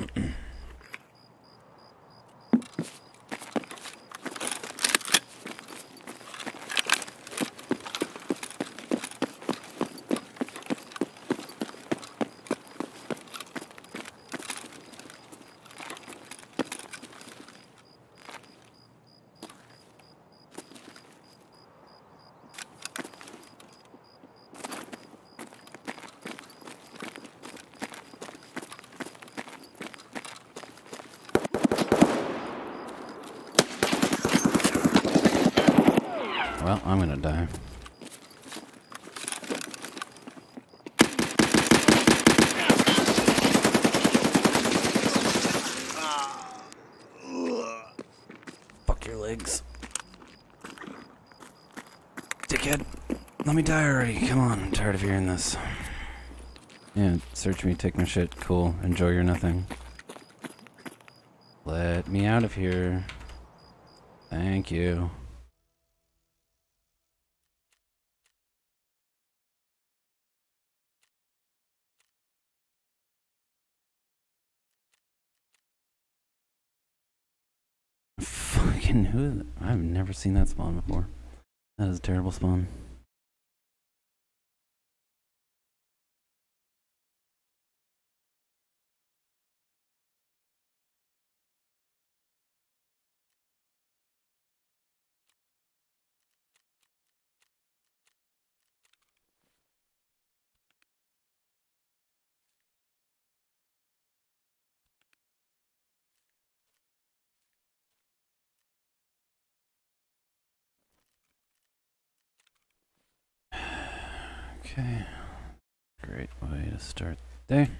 Well, I'm gonna die. Fuck your legs. Dickhead. Let me die already. Come on, I'm tired of hearing this. Yeah, search me, take my shit. Cool. Enjoy your nothing. Let me out of here. Thank you. Fucking who? I've never seen that spawn before. That is a terrible spawn. Okay. Great way to start the day.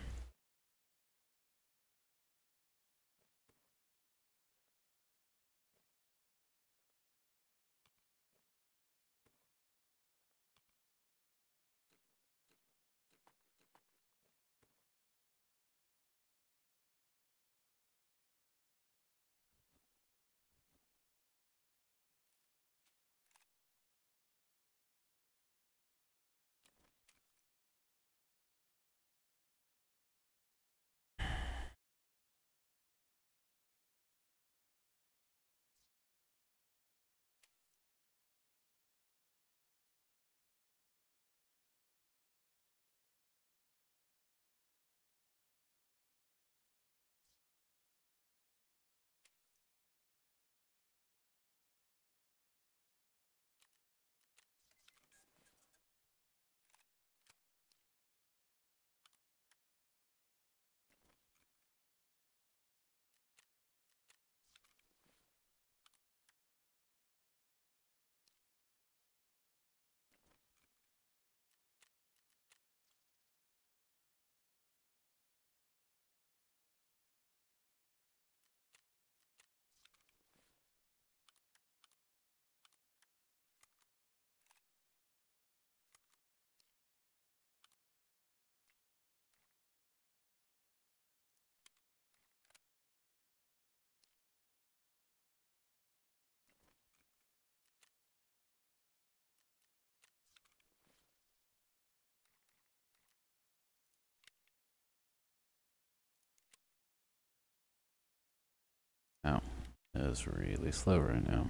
Oh, it is really slow right now.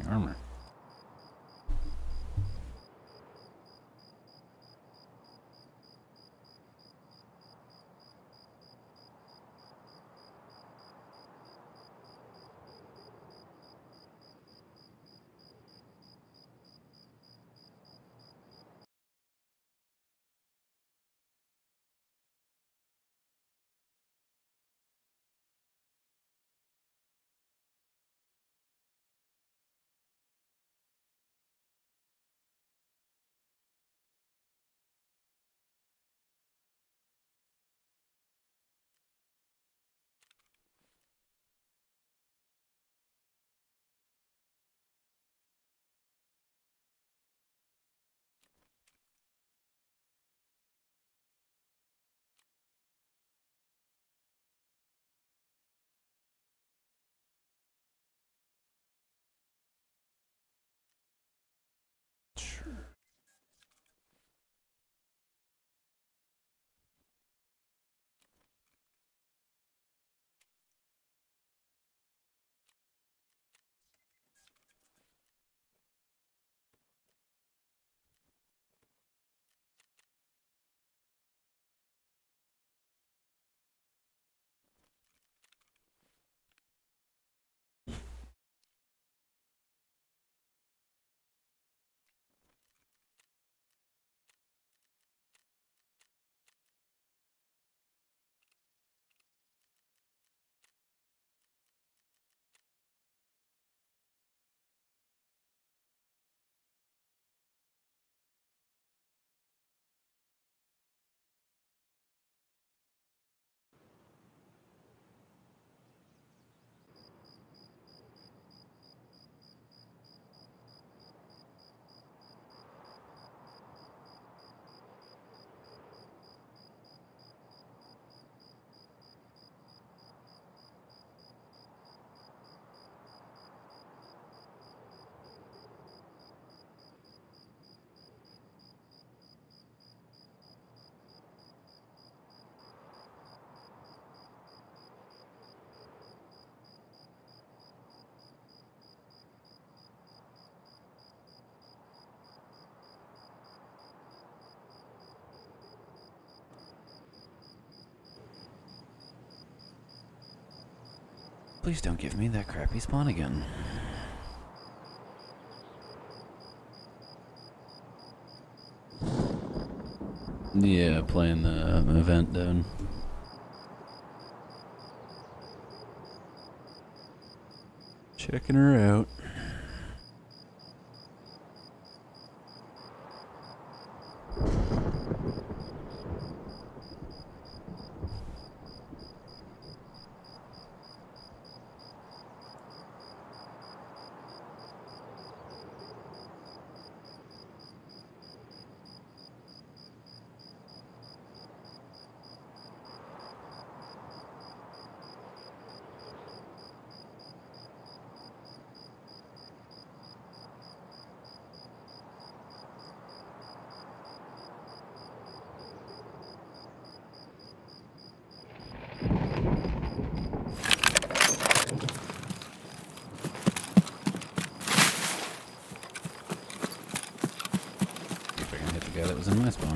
armor. Sure. Please don't give me that crappy spawn again. Yeah, playing the event down. Checking her out. That was in my spawn.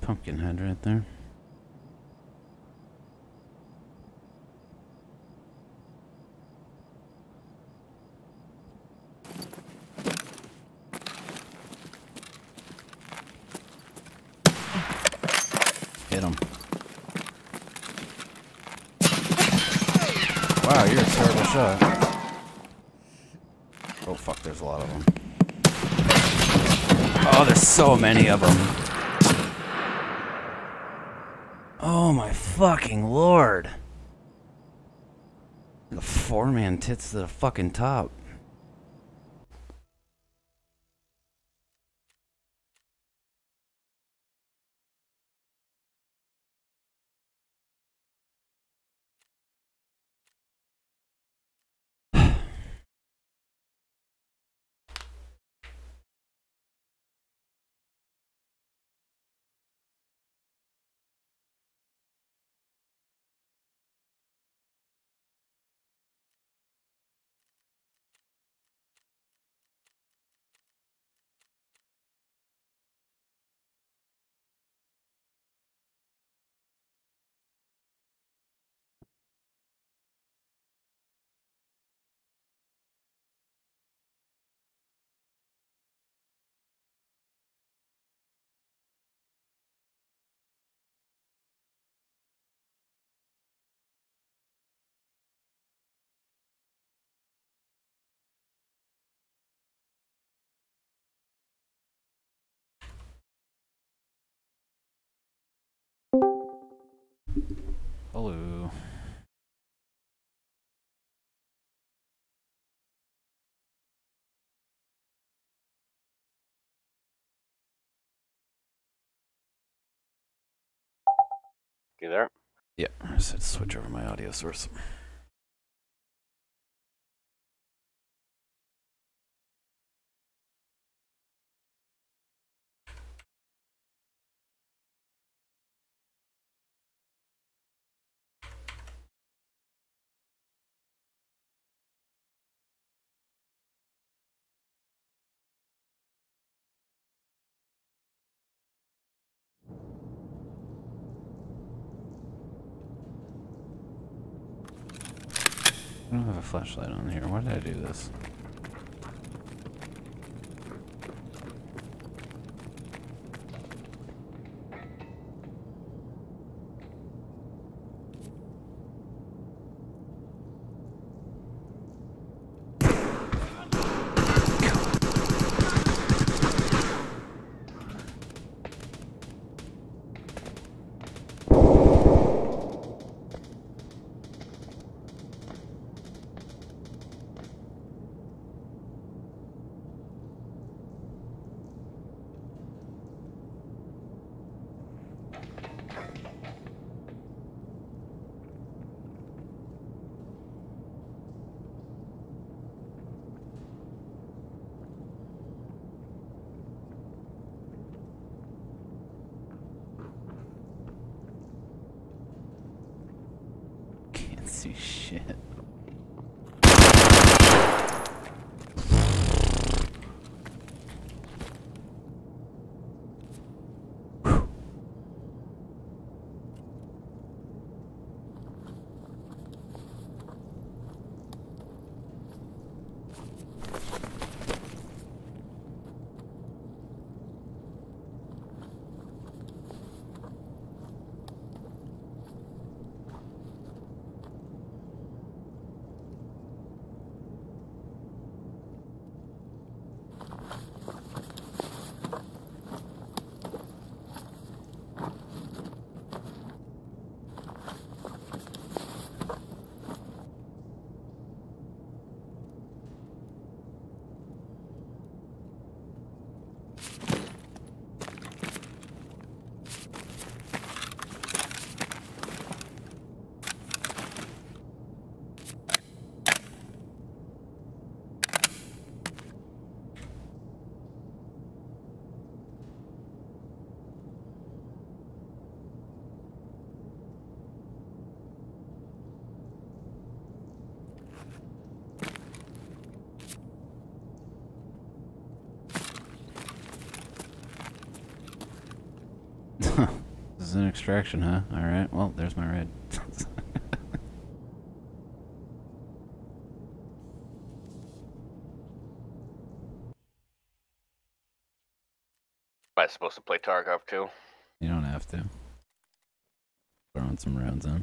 pumpkin head right there. Hit him. Wow, you're a terrible shot. Oh fuck, there's a lot of them. Oh, there's so many of them. Oh my fucking lord. The 4-man tits to the fucking top. Hello. You there? Yeah, I just had to switch over my audio source. I don't have a flashlight on here. Why did I do this? Can't see shit. an extraction, huh? Alright, well, there's my ride. Am I supposed to play Tarkov too? You don't have to. Throwing some rounds in.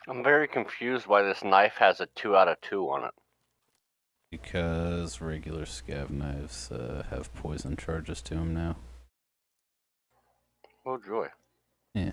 I'm very confused why this knife has a 2 out of 2 on it. Because regular scav knives have poison charges to them now. Oh joy. Yeah.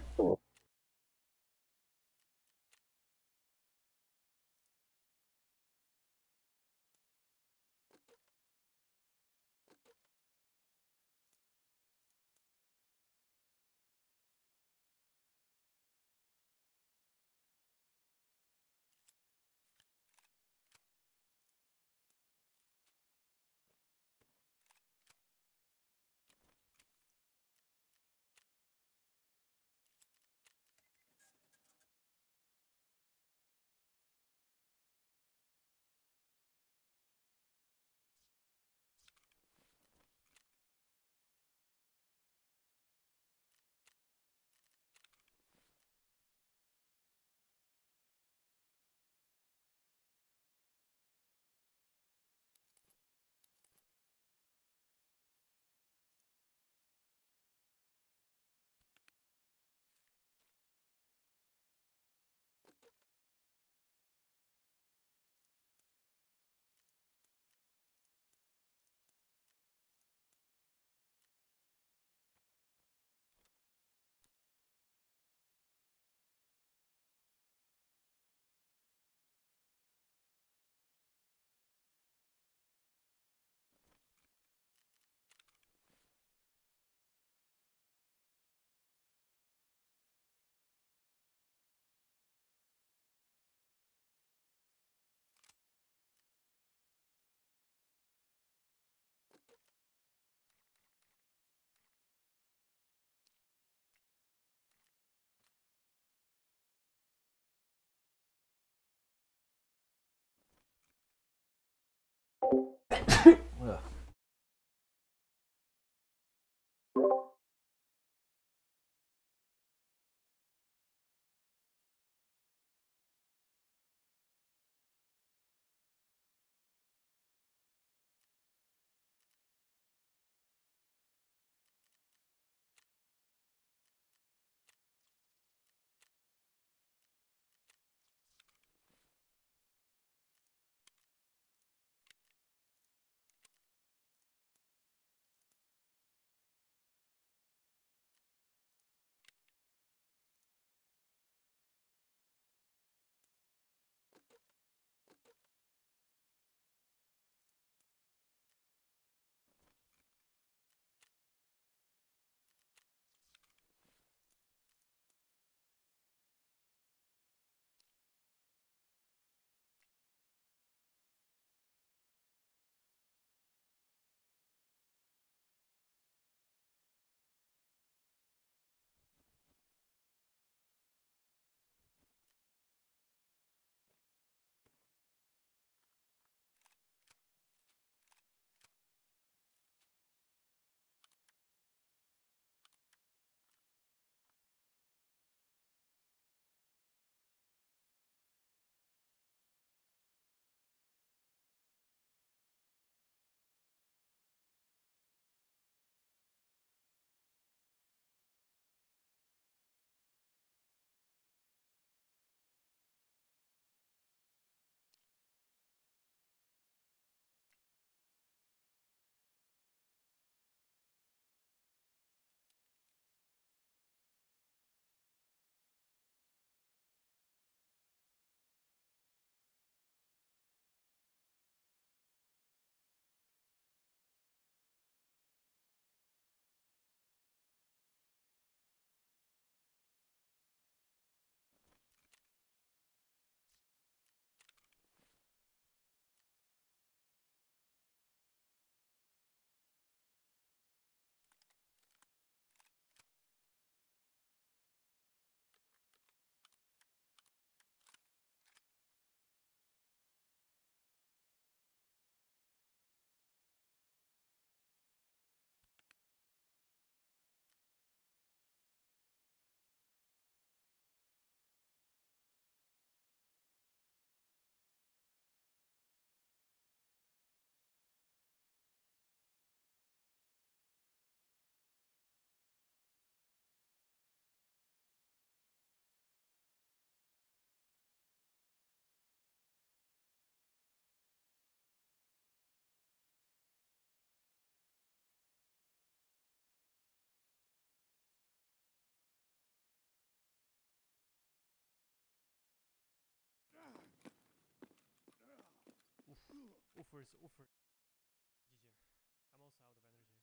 Uffers. GG. I'm also out of energy.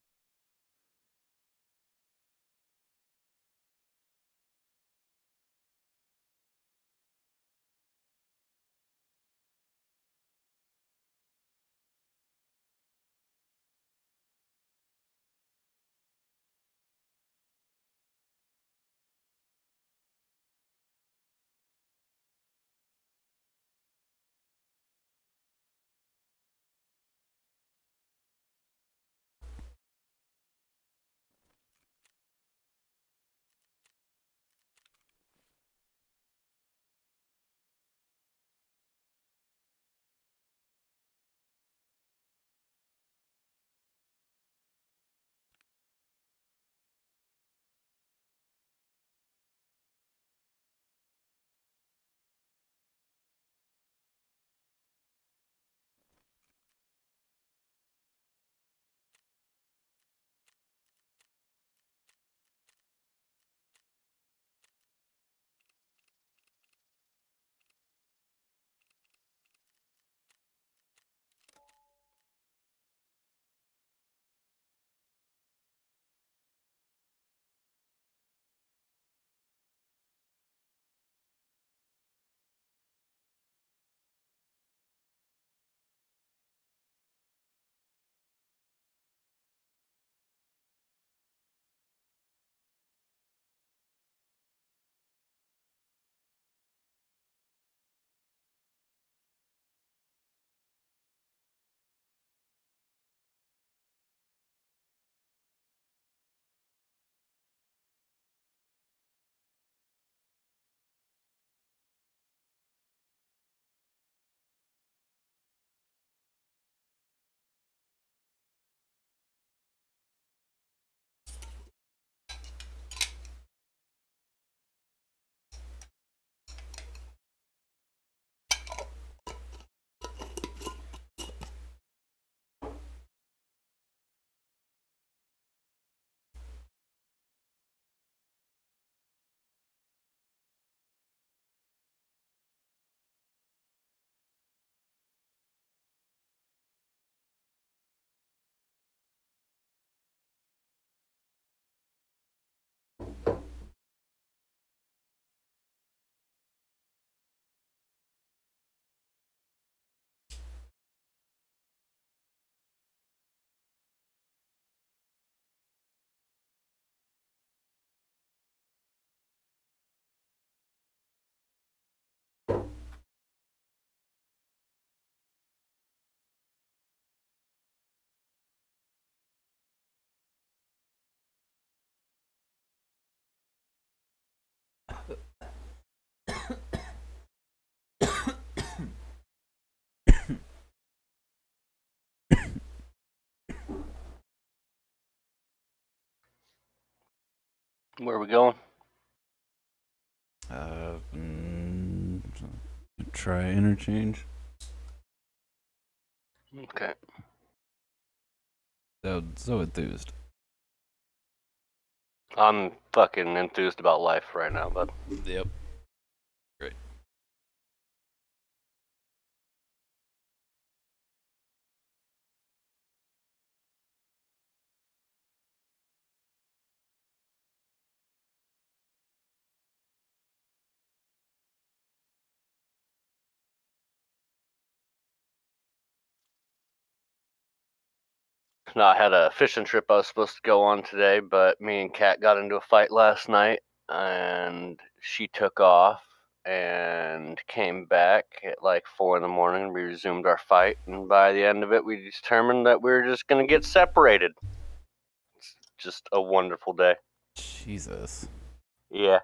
Where are we going? Try interchange. Okay. So enthused. I'm fucking enthused about life right now, bud. Yep. Great. No, I had a fishing trip I was supposed to go on today, but me and Kat got into a fight last night, and she took off and came back at like 4 in the morning. We resumed our fight, and by the end of it, we determined that we were just gonna get separated. It's just a wonderful day. Jesus. Yeah.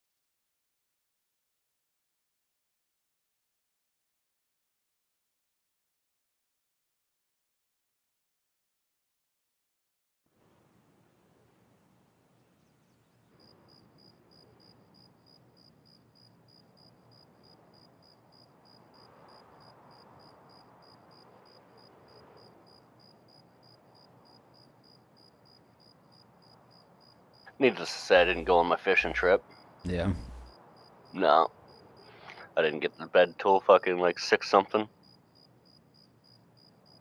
Needless to say, I didn't go on my fishing trip. Yeah. No. I didn't get to bed till fucking like 6 something.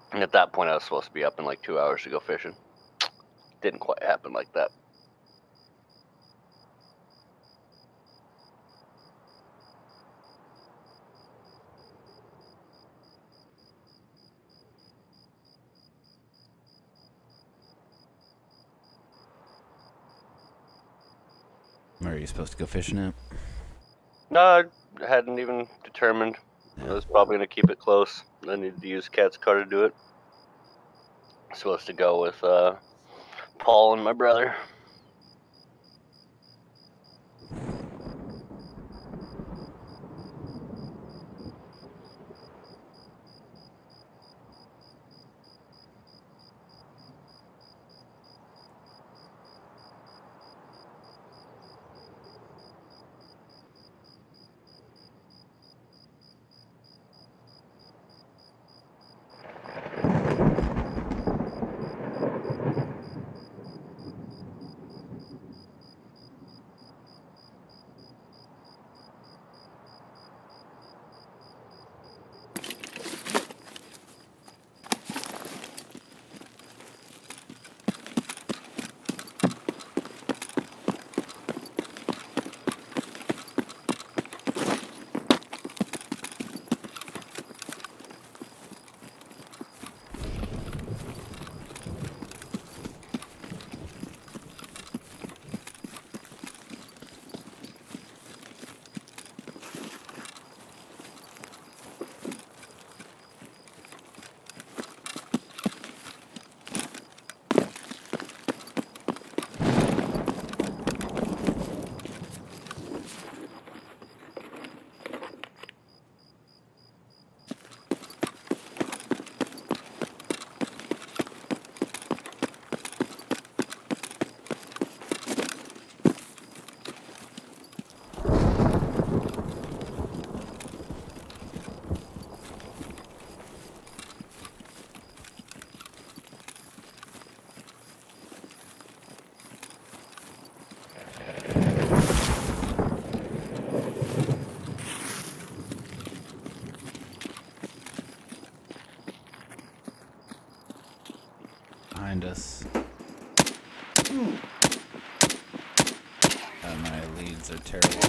And at that point, I was supposed to be up in like 2 hours to go fishing. Didn't quite happen like that. Where are you supposed to go fishing at? No, I hadn't even determined. I was probably going to keep it close. I needed to use Cat's car to do it. Supposed to go with Paul and my brother. Behind us. My leads are terrible.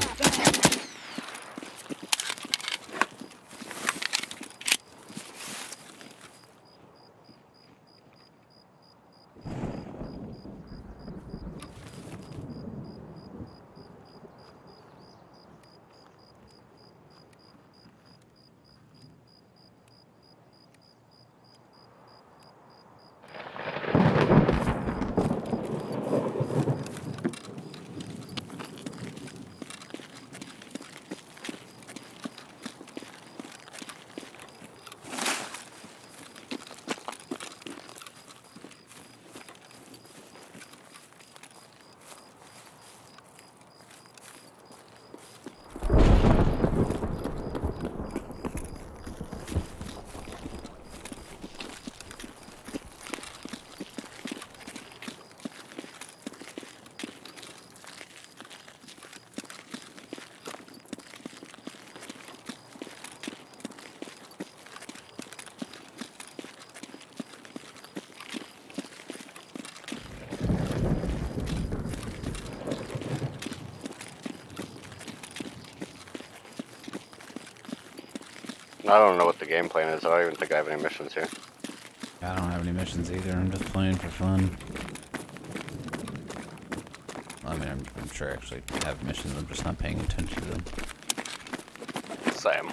I don't know what the game plan is. I don't even think I have any missions here. I don't have any missions either. I'm just playing for fun. I mean, I'm sure I actually have missions. I'm just not paying attention to them. Same.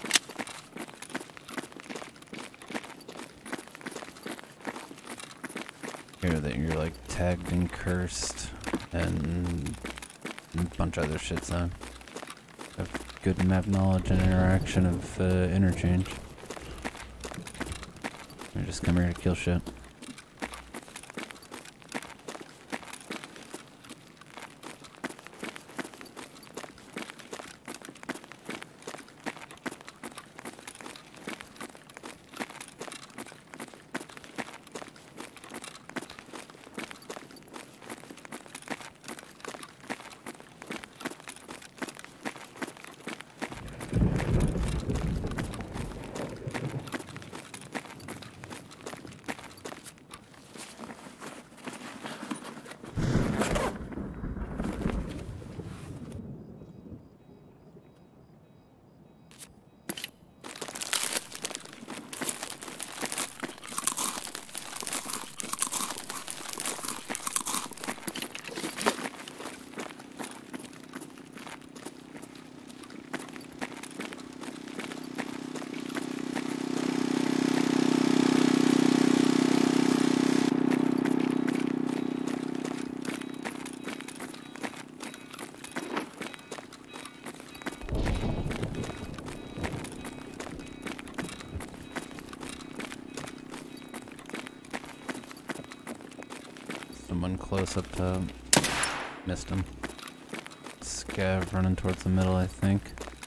Hear that you're like tagged and cursed and a bunch of other shit's on. Have good map knowledge and interaction of interchange. I just come here to kill shit. Someone close up top. Missed him. Scav running towards the middle, I think.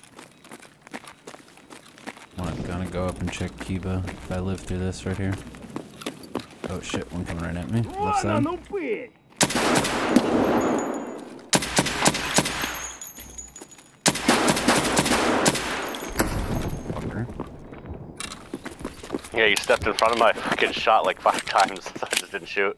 I'm gonna go up and check Kiba if I live through this right here. Oh shit, one coming right at me. Left side. Fucker. Yeah, you stepped in front of my fucking shot like 5 times. I just didn't shoot.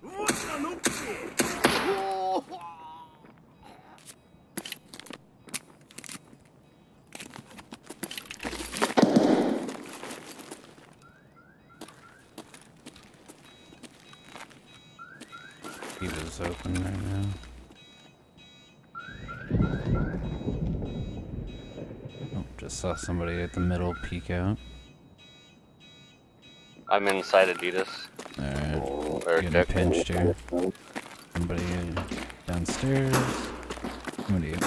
Kiba's open right now. Oh, just saw somebody at the middle peek out. I'm inside Adidas. Alright, Or getting Dick. pinched here. Somebody downstairs. What are you?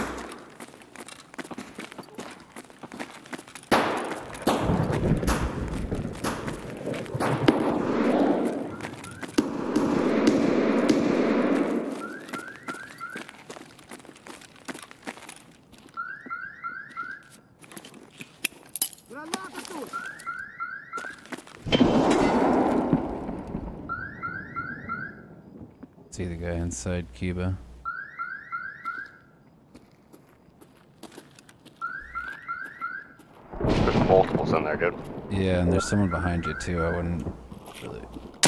See the guy inside Kiba. There's multiples in there, dude. Yeah, and there's someone behind you too. I wouldn't really.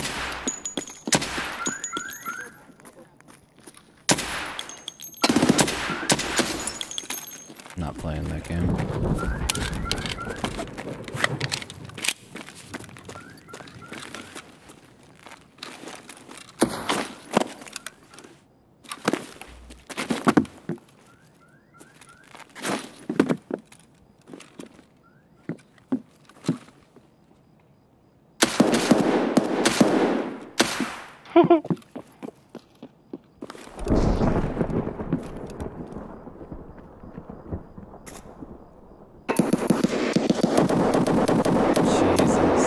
Not playing that game. Jesus.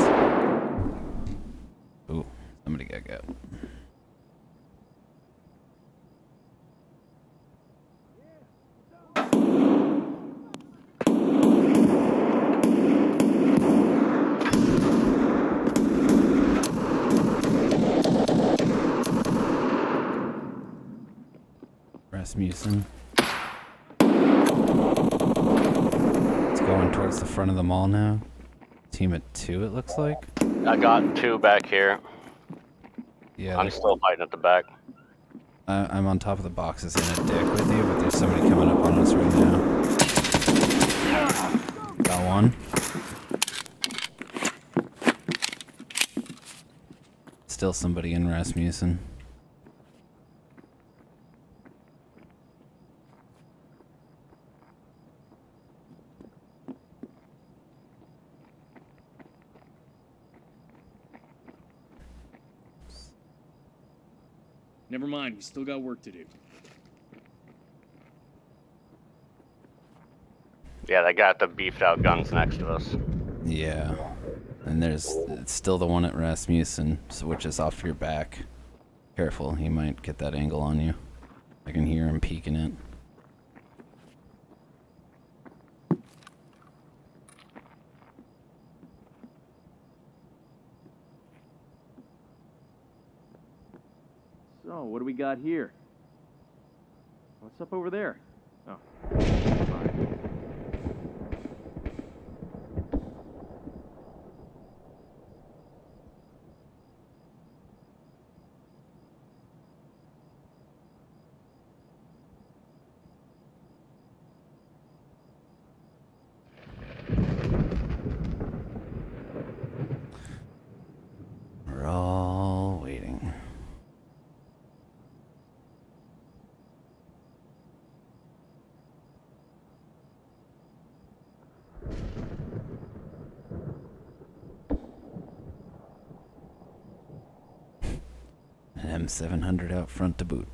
Ooh, somebody got. Rasmussen. It's going towards the front of the mall now. Team of 2, it looks like. I got 2 back here. Yeah, I'm still fighting at the back. I'm on top of the boxes in a dick with you, but there's somebody coming up on us right now. Got one. Still somebody in Rasmussen. Never mind, we still got work to do. Yeah, they got the beefed out guns next to us. Yeah. And it's still the one at Rasmussen, which is off your back. Careful, he might get that angle on you. I can hear him peeking it. So, what do we got here? What's up over there? Oh, fine. We're all waiting. An M700 out front to boot.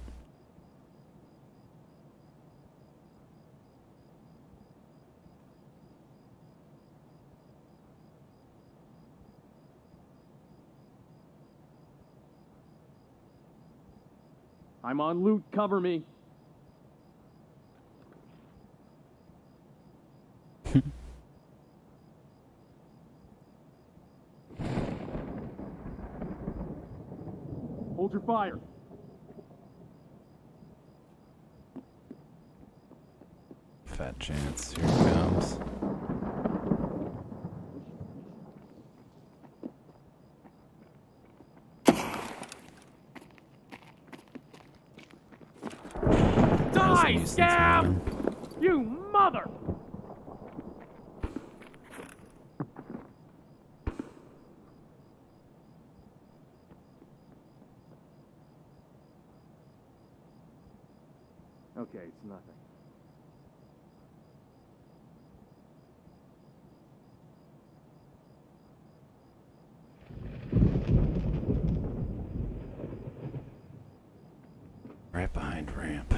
I'm on loot. Cover me. Hold your fire. Fat chance. Here it comes. Die, scab! You mother! Okay, it's nothing. Right behind ramp.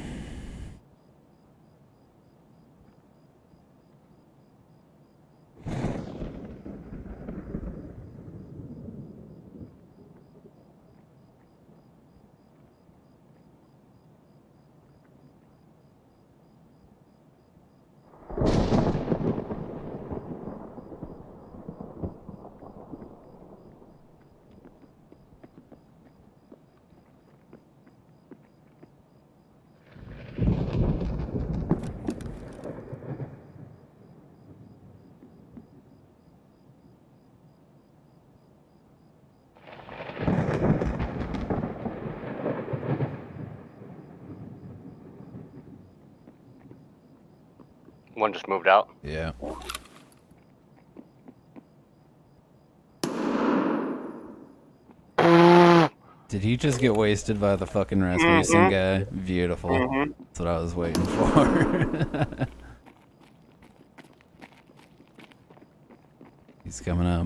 One just moved out. Yeah. Did he just get wasted by the fucking Rasmussen guy? Beautiful. That's what I was waiting for. He's coming up.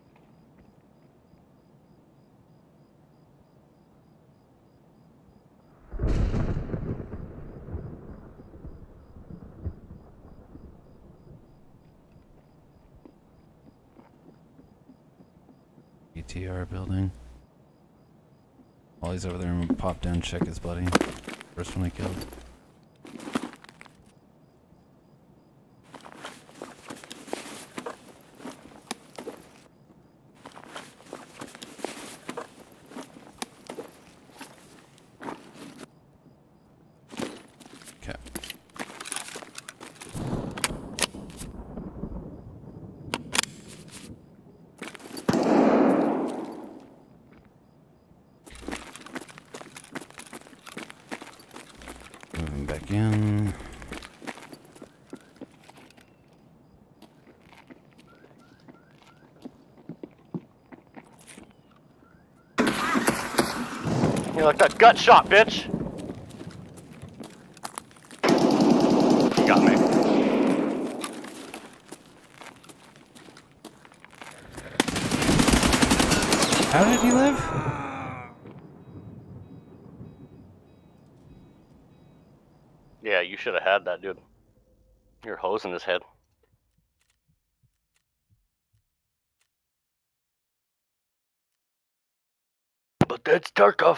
ETR building. While he's over there, I'm gonna pop down and check his buddy. First one I killed. Okay. Moving back in. You like that gut shot, bitch. You got me. How did he live? Yeah, you should have had that, dude. You're hosing his head. But that's Tarkov.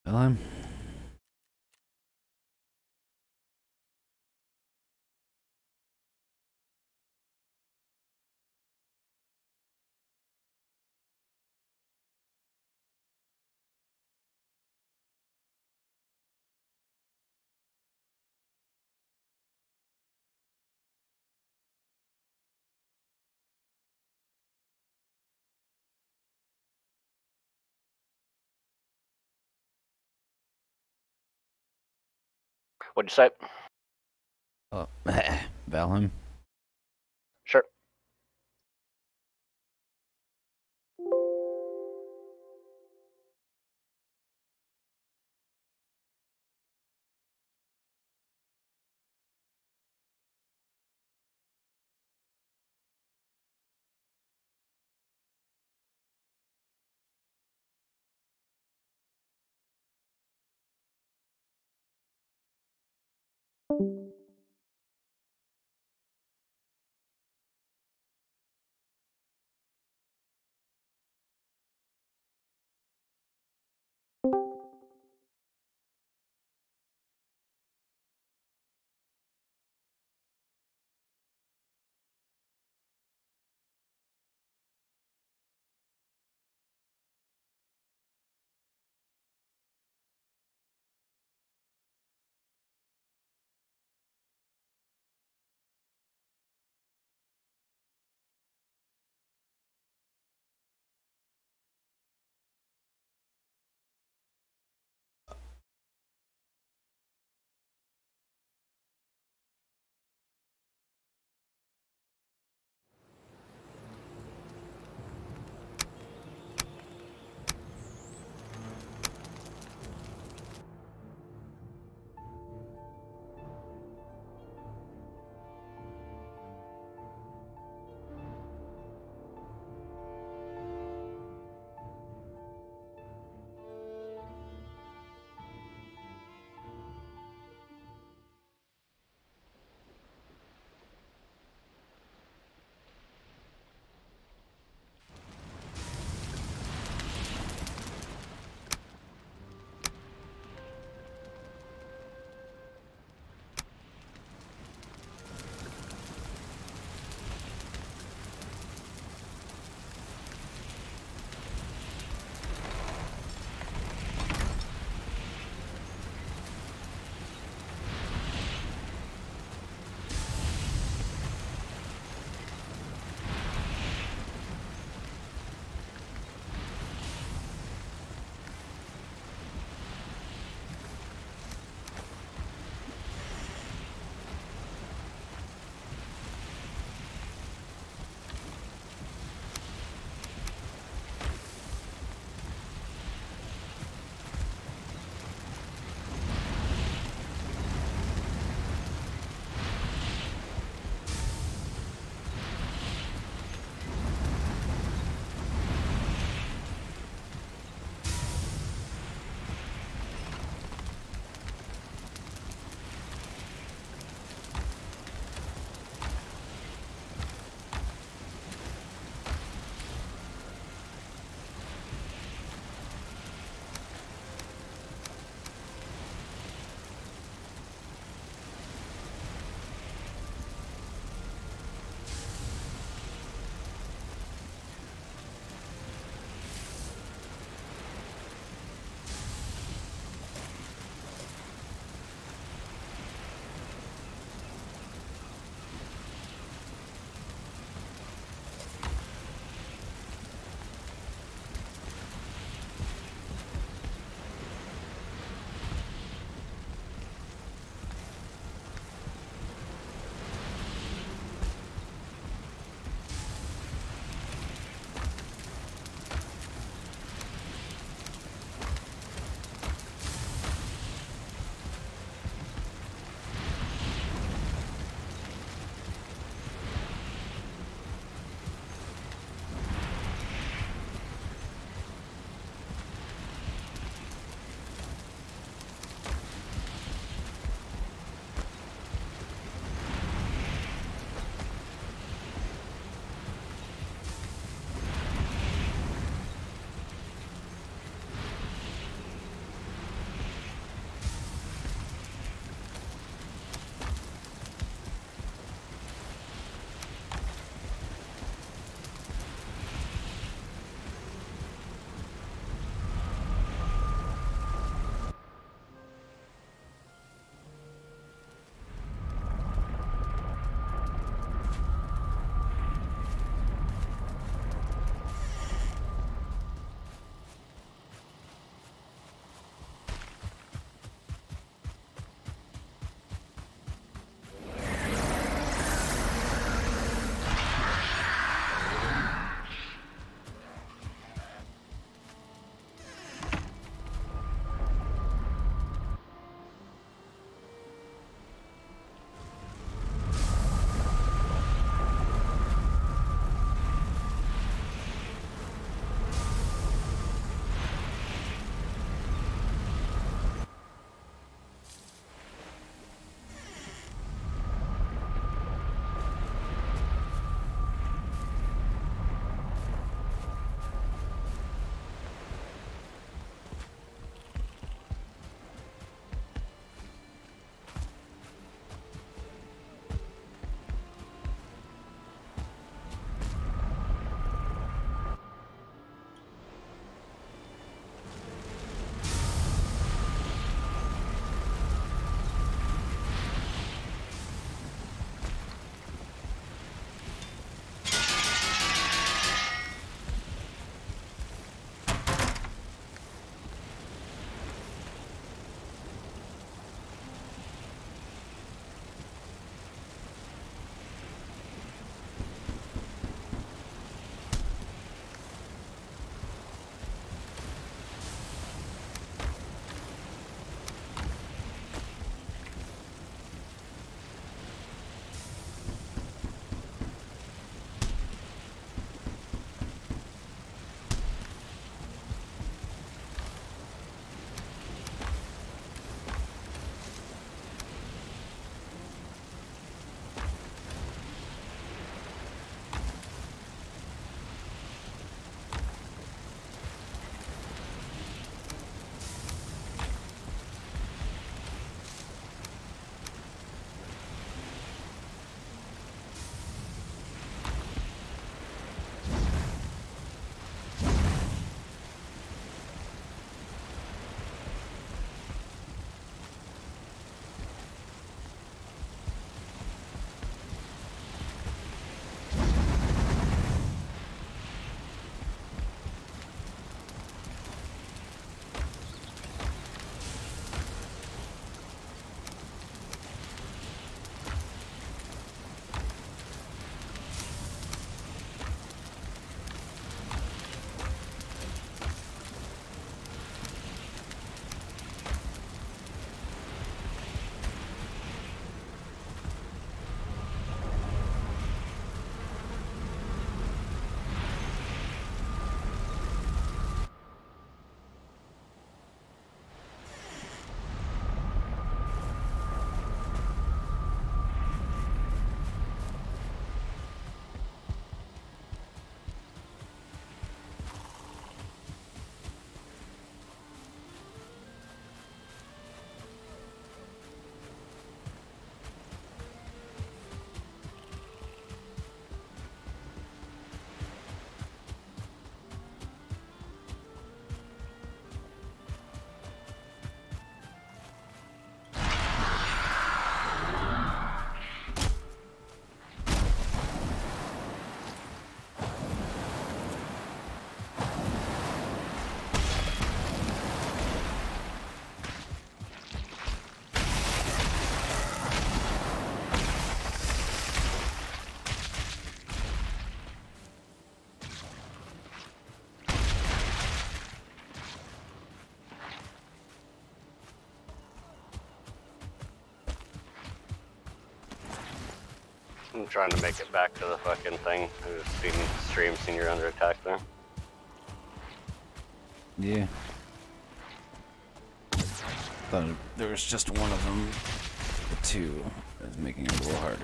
Wilhelm? What'd you say? Oh, Valheim? Sure. trying to make it back to the fucking thing. Seen you're under attack there. Yeah. Thought there was just one of them. The two is making it a little harder.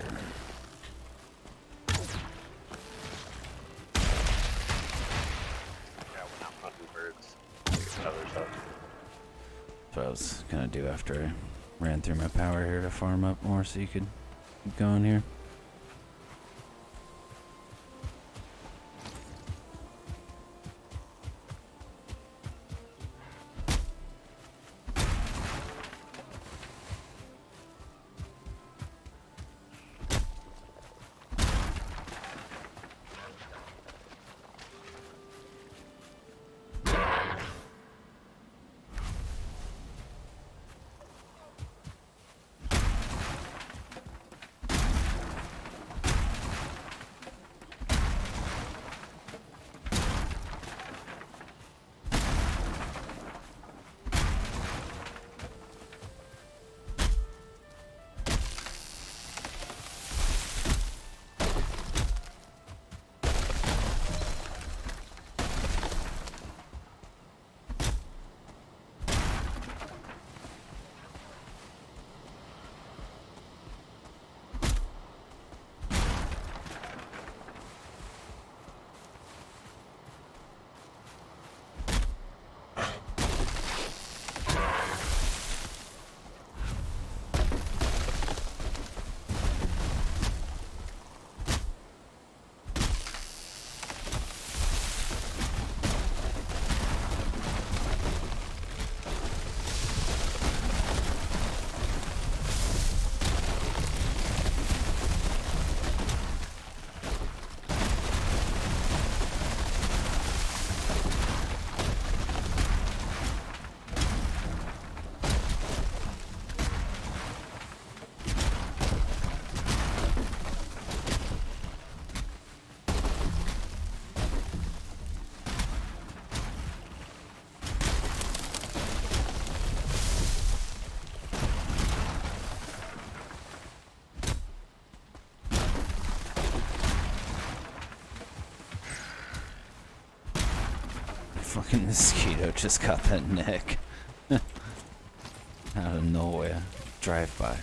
Yeah, we're not hunting birds. Others up. That's what I was gonna do after I ran through my power here to farm up more so you could keep going here. Fucking mosquito just got that neck. Out of nowhere. Drive by.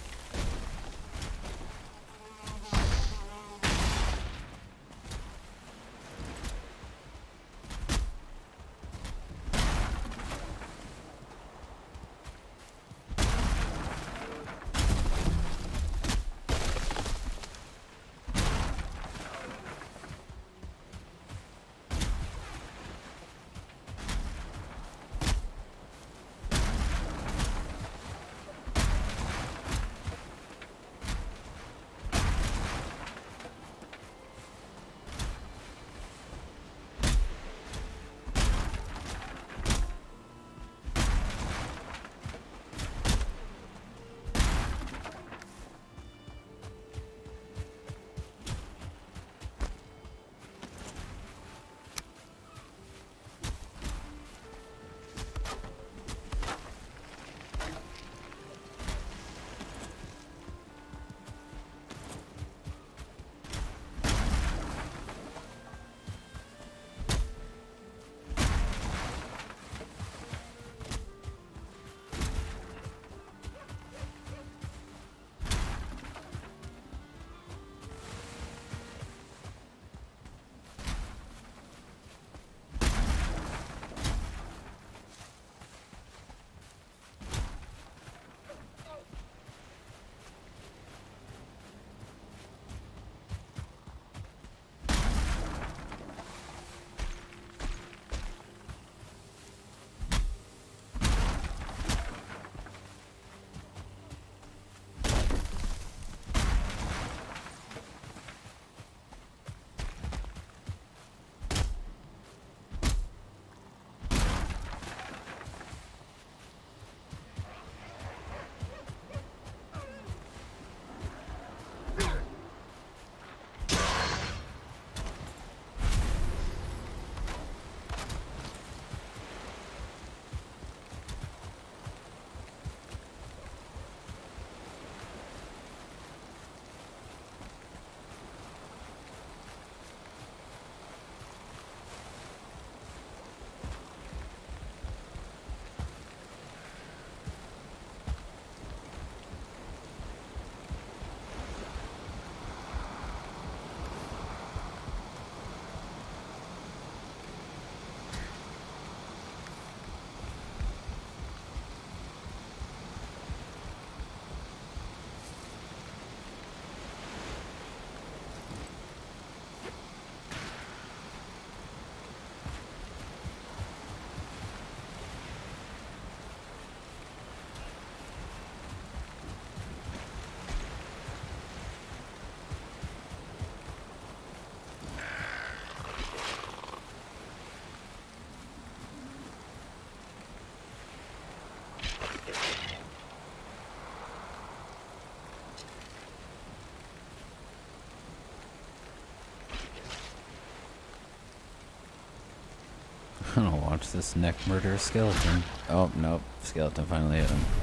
I'm gonna watch this neck murder skeleton. Oh, nope. Skeleton finally hit him.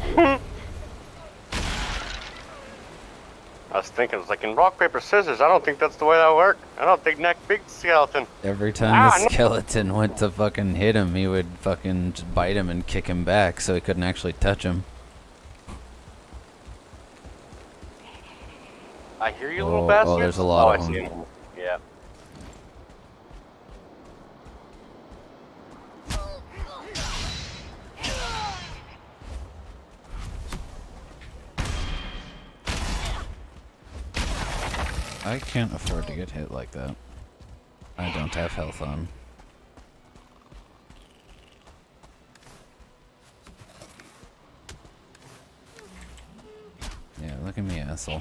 I was thinking, I was like, in rock, paper, scissors, I don't think that's the way that worked. I don't think neck big skeleton. Every time the skeleton went to fucking hit him, he would fucking just bite him and kick him back so he couldn't actually touch him. I hear you, little bastard. Oh, there's a lot of I them. see him. Yeah. I can't afford to get hit like that. I don't have health on. Yeah, look at me, asshole.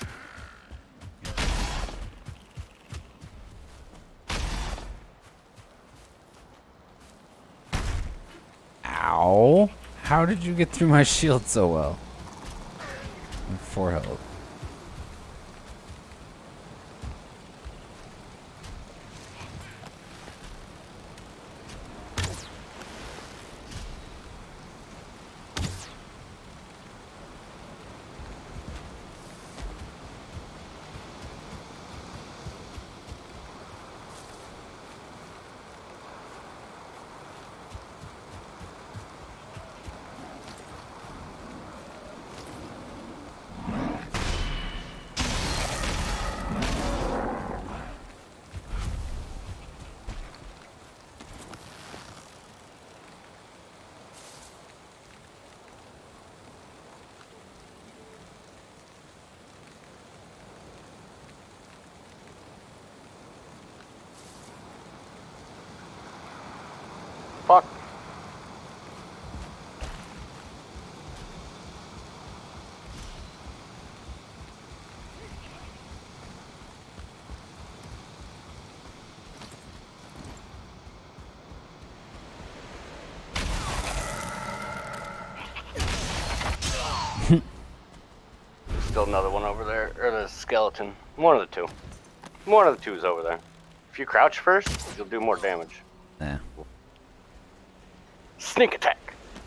Ow! How did you get through my shield so well? I have 4 health. Fuck. There's still another one over there, or the skeleton. One of the two. One of the two is over there. If you crouch first, you'll do more damage. Yeah. Sneak attack.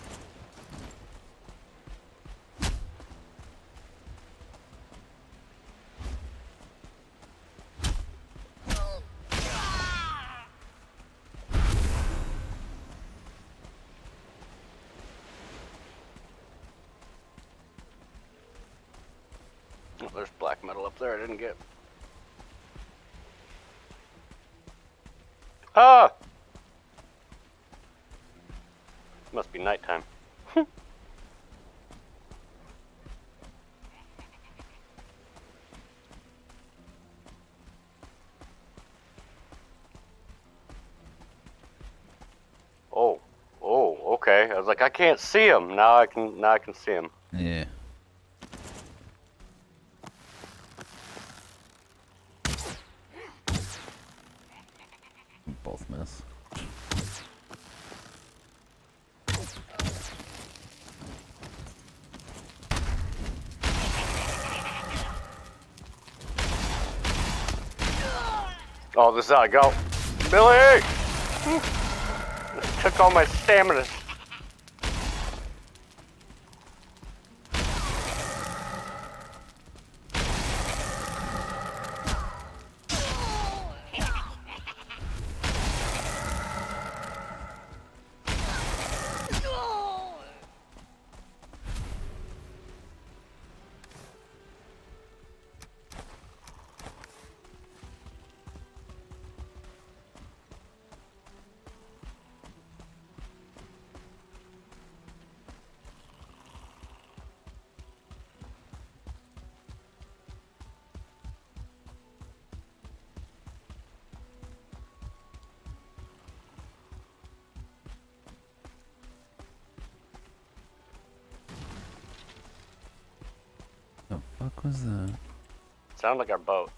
Oh, there's black metal up there I didn't get. Ah! Must be nighttime. Oh, okay. I was like, I can't see him. Now I can see him. Yeah. Both miss. Oh, this is how I go. Billy! Took all my stamina. The fuck was that? Sound like our boat.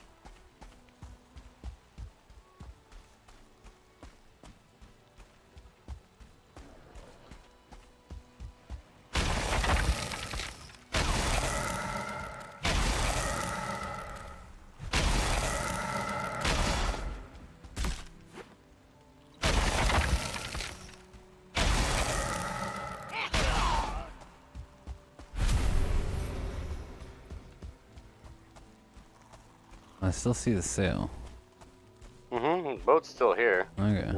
I still see the sail. Mm-hmm. Boat's still here. Okay.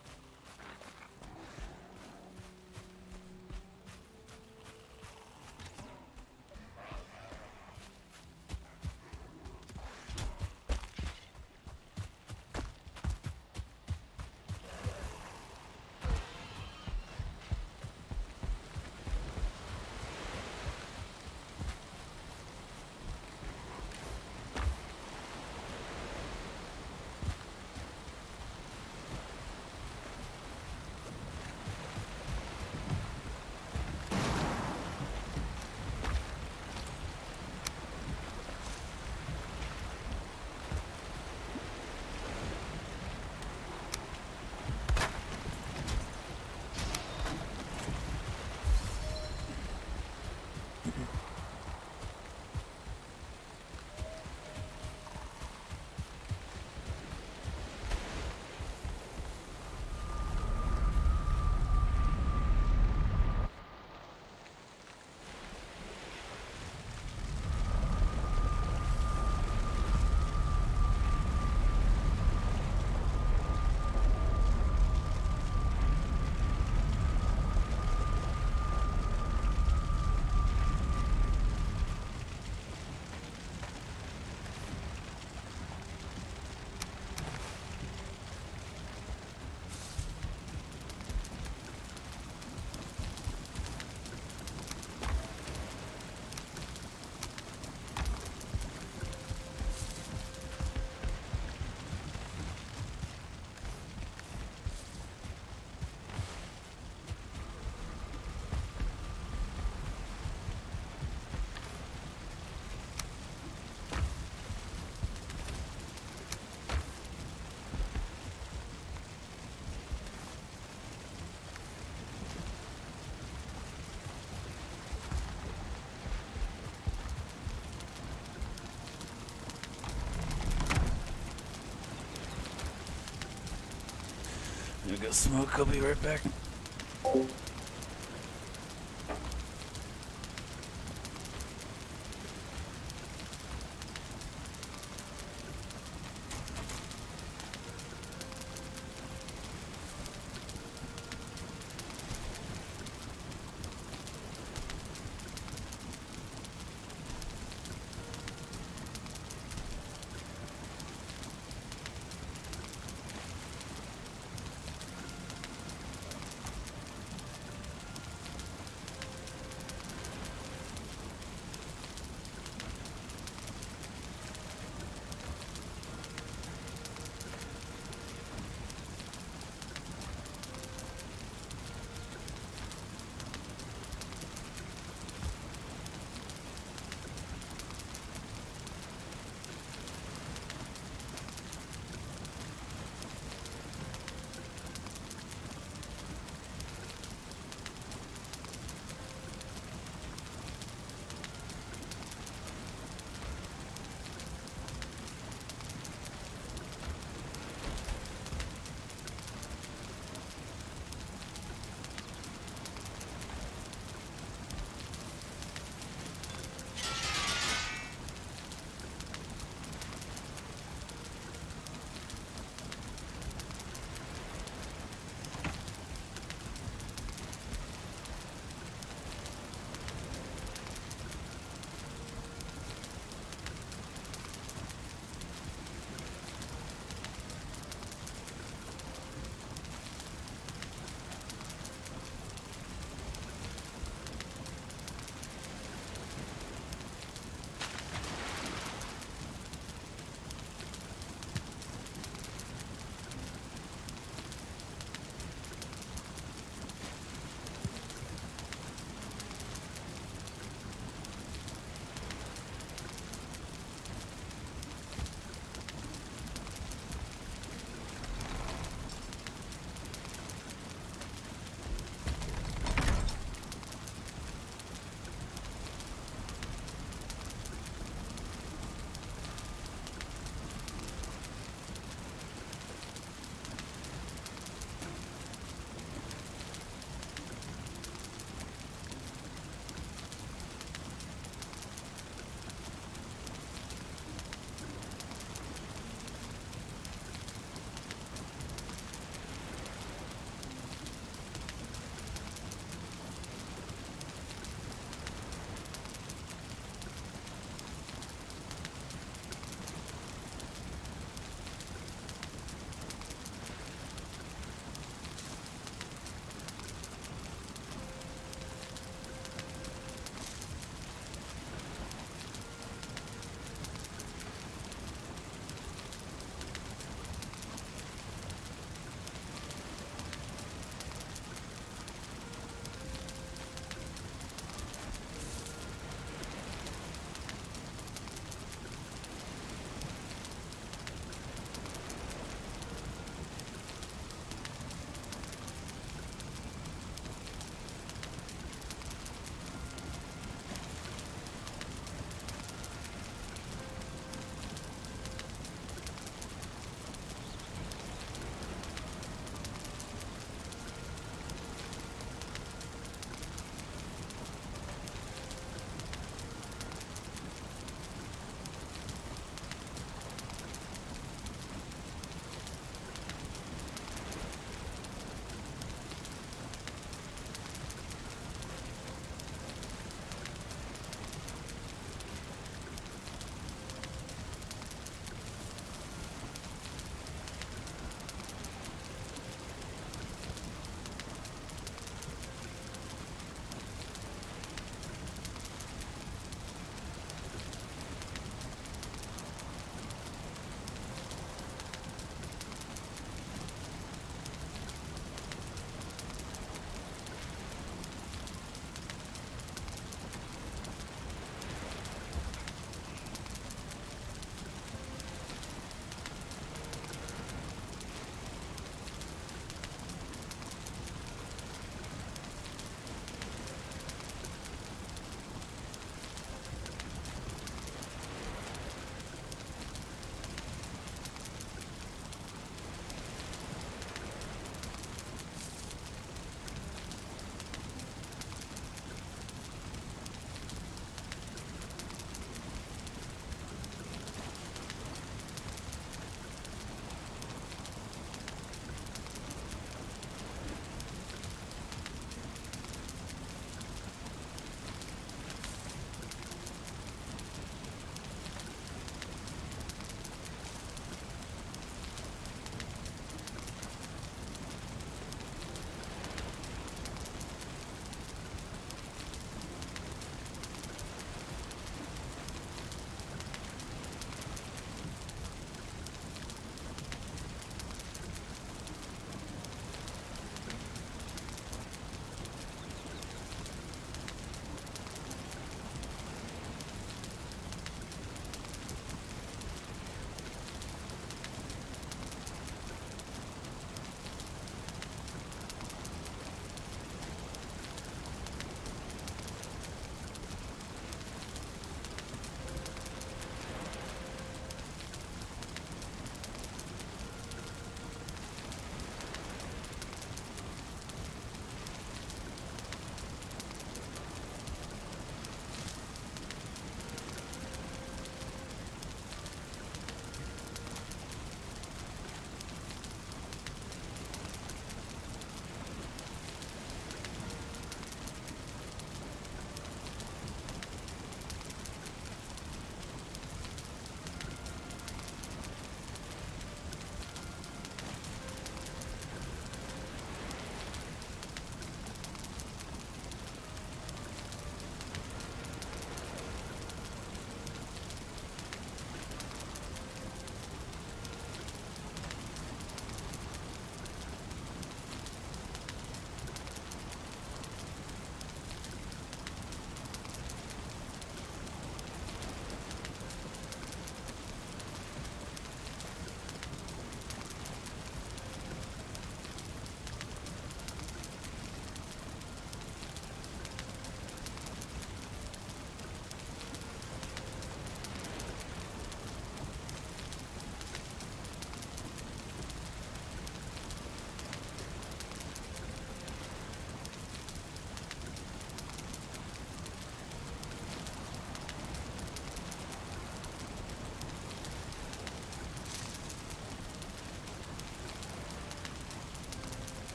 I'm gonna go smoke, I'll be right back.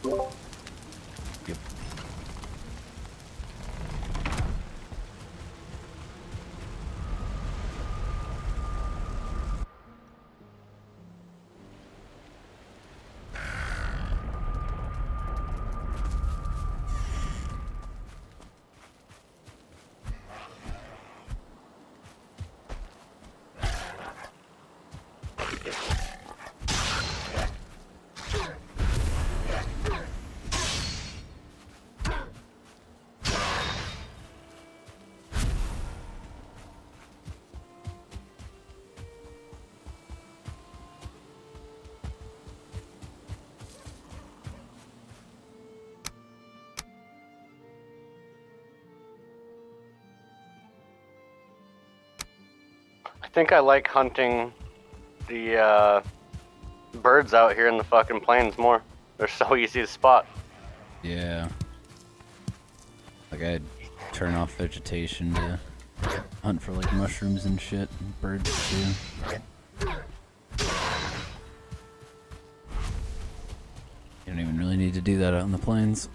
Yep. I think I like hunting the birds out here in the fucking plains more. They're so easy to spot. Yeah. Like I'd turn off vegetation to hunt for like mushrooms and shit, and birds too. You don't even really need to do that out in the plains.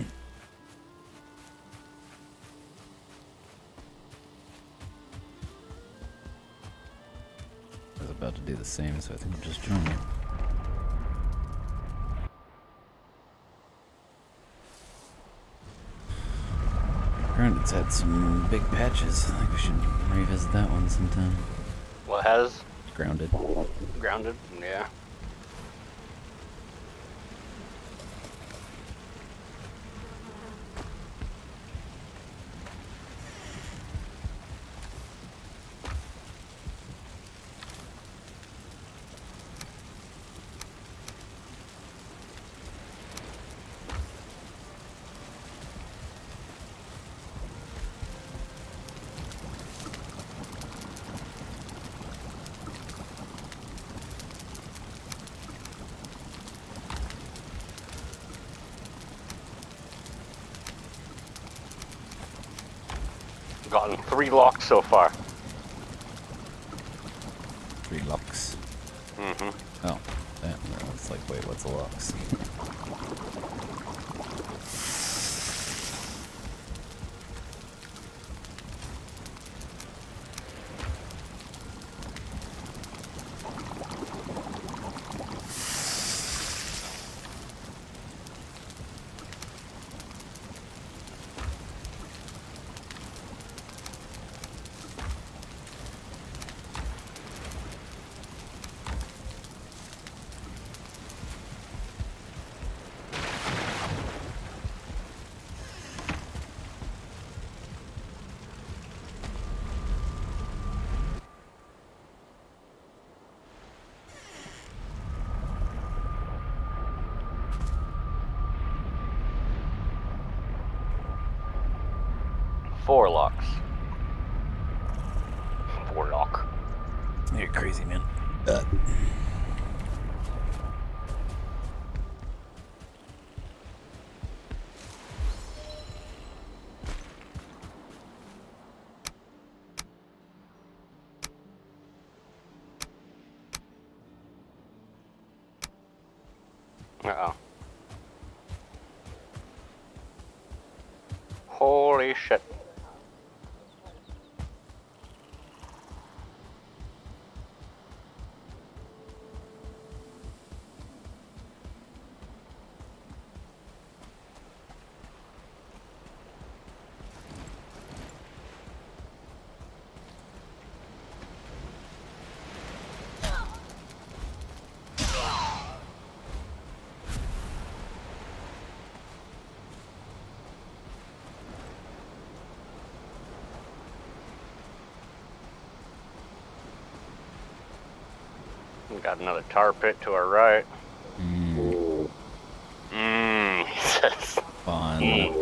I was about to do the same, so I think I'll just join you. Grounded's had some big patches. I think we should revisit that one sometime. What has? Grounded. Grounded? Yeah. Gotten 3 locks so far. 3 locks. Mm-hmm. Oh, that, it's like, wait, what's a locks? Four locks. 4 lock. You're crazy, man. Uh-oh. Holy shit. We got another tar pit to our right. He says. Fun.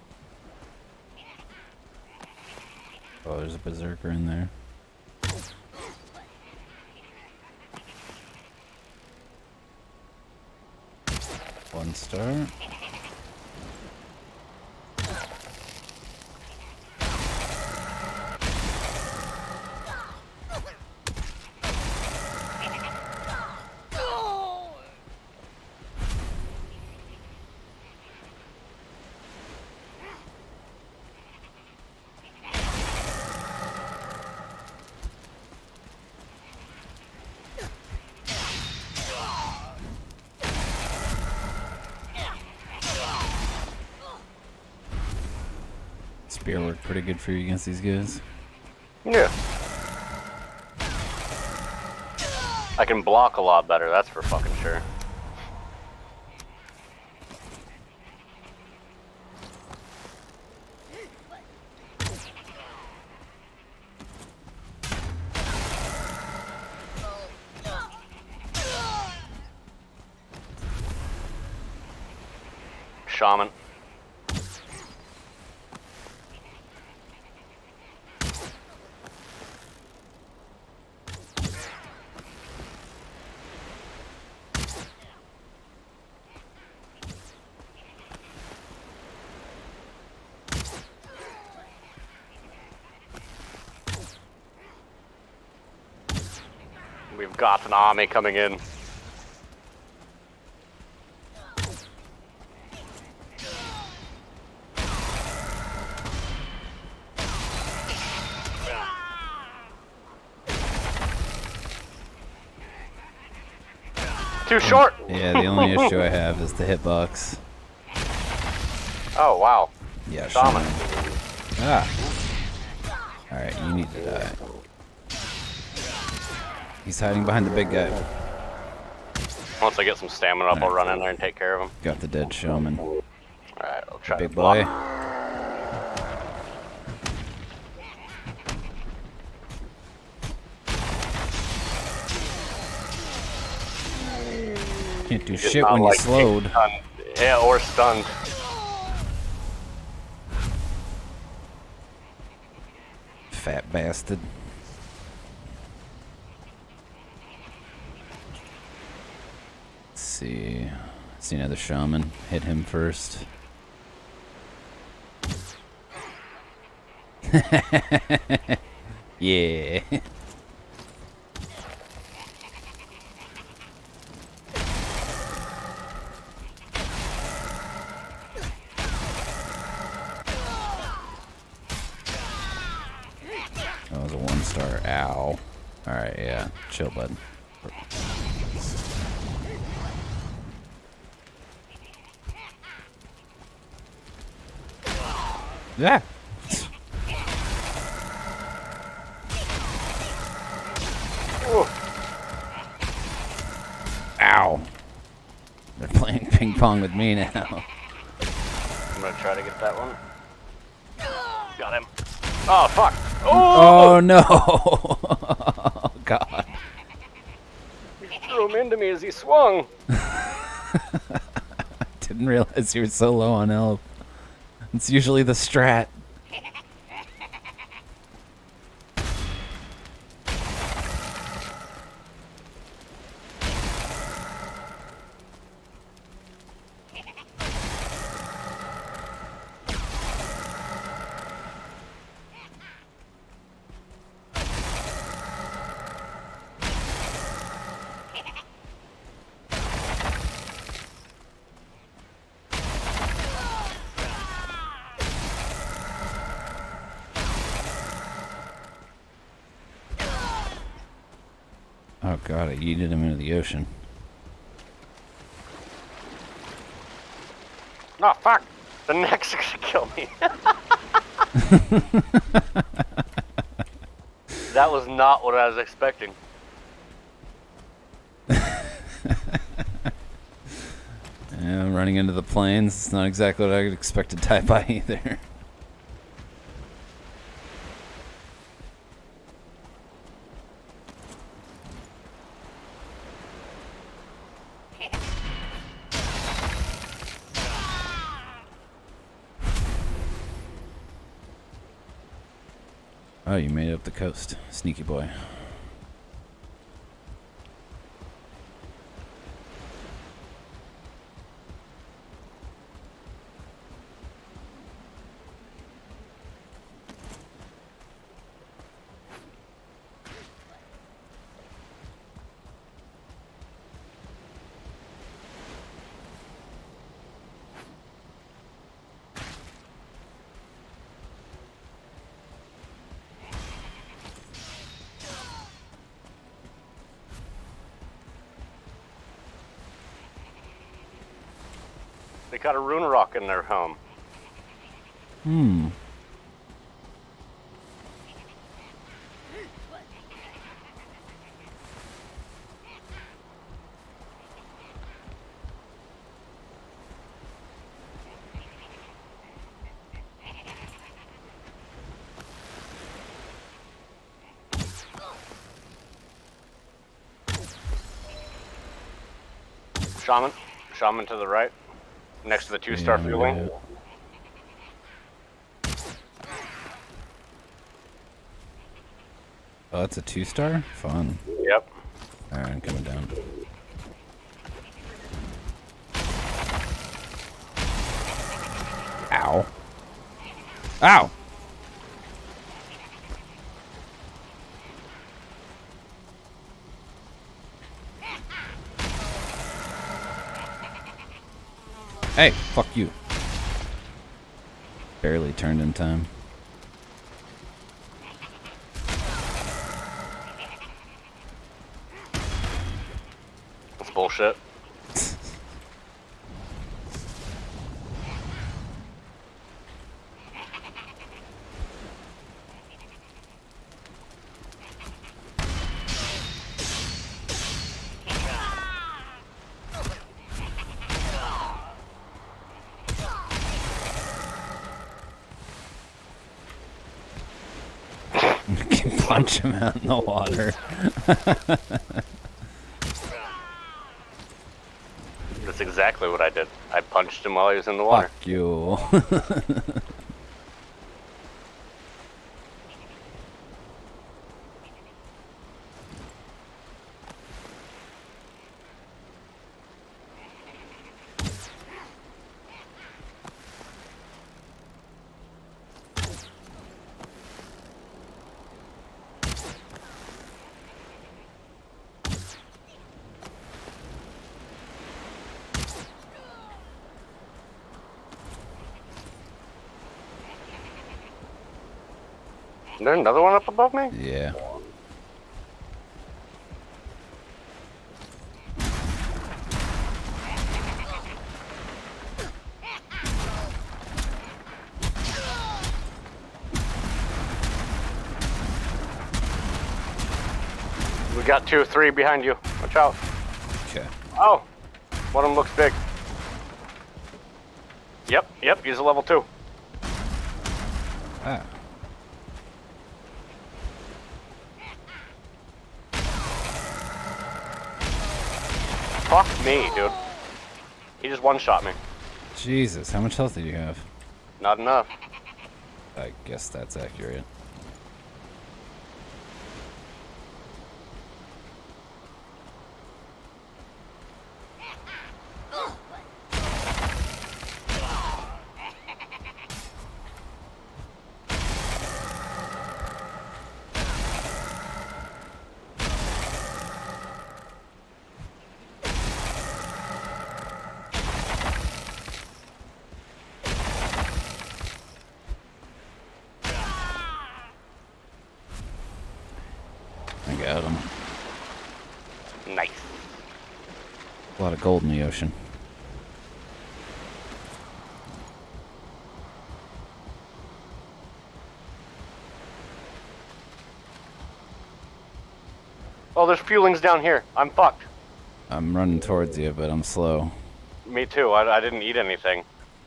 Oh, there's a berserker in there. 1 star. Spear worked pretty good for you against these guys. Yeah. I can block a lot better, that's for fucking sure. Shaman. We've got an army coming in. Too short! Yeah, the only issue I have is the hitbox. Oh, wow. Yeah, Shaman. Ah. Alright, you need to die. He's hiding behind the big guy. Once I get some stamina up, I'll run in there and take care of him. Got the dead shaman. Alright, I'll try Big to block. boy. Can't do Just shit not when you're like slowed. stunned. Yeah, or stunned. Fat bastard. Let's see. See another shaman. Hit him first. Yeah. That was a 1 star. Ow. Alright, yeah. Chill, bud. Yeah. Ow. They're playing ping pong with me now. I'm gonna try to get that one. Got him. Oh, fuck. Oh no! Oh, God. You threw him into me as he swung. Didn't realize you were so low on health. It's usually the strat. Oh God, I yeeted him into the ocean. Oh, fuck. The next gonna kill me. That was not what I was expecting. Yeah, I'm running into the plains. It's not exactly what I would expect to die by either. Oh, you made it up the coast. Sneaky boy. got a rune rock in their home. Hmm. Shaman to the right, next to the 2-star Yeah, fueling. yeah. Oh, that's a 2-star? Fun. Yep. Alright, I'm coming down. Ow. Ow! Hey, fuck you. Barely turned in time. That's bullshit. Punch him out in the water. That's exactly what I did. I punched him while he was in the water. Fuck you. Is there another one up above me? Yeah. We got 2 or 3 behind you. Watch out. Okay. Oh, one of them looks big. Yep, he's a level 2. Ah. Fuck me, dude. He just one-shot me. Jesus, how much health do you have? Not enough. I guess that's accurate. I got him. Nice. A lot of gold in the ocean. Oh, there's fuelings down here. I'm fucked. I'm running towards you, but I'm slow. Me too. I didn't eat anything.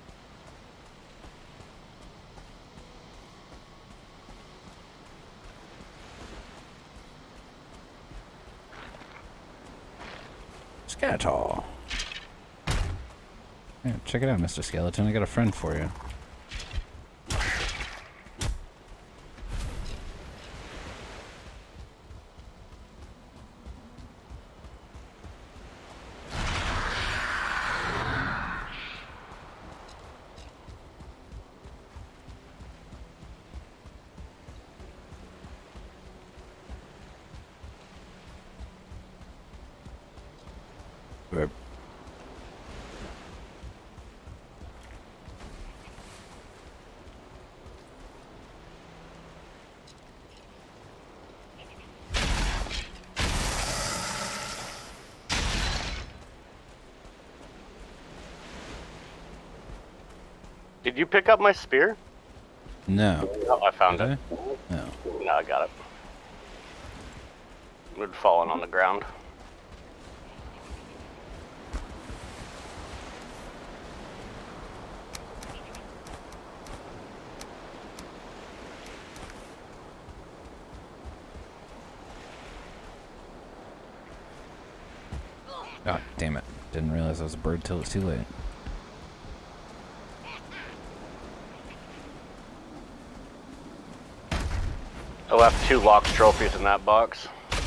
Skeleton. Yeah, check it out, Mr. Skeleton. I got a friend for you. We're Did you pick up my spear? No. Oh, I found Did it. I? No. No, I got it. It had fallen on the ground. Oh, damn it. Didn't realize I was a bird till it's too late. I left 2 locked trophies in that box.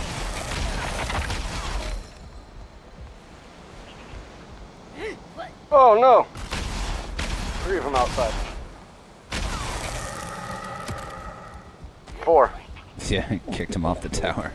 Oh no! 3 of them outside. 4. Yeah, kicked him off the tower.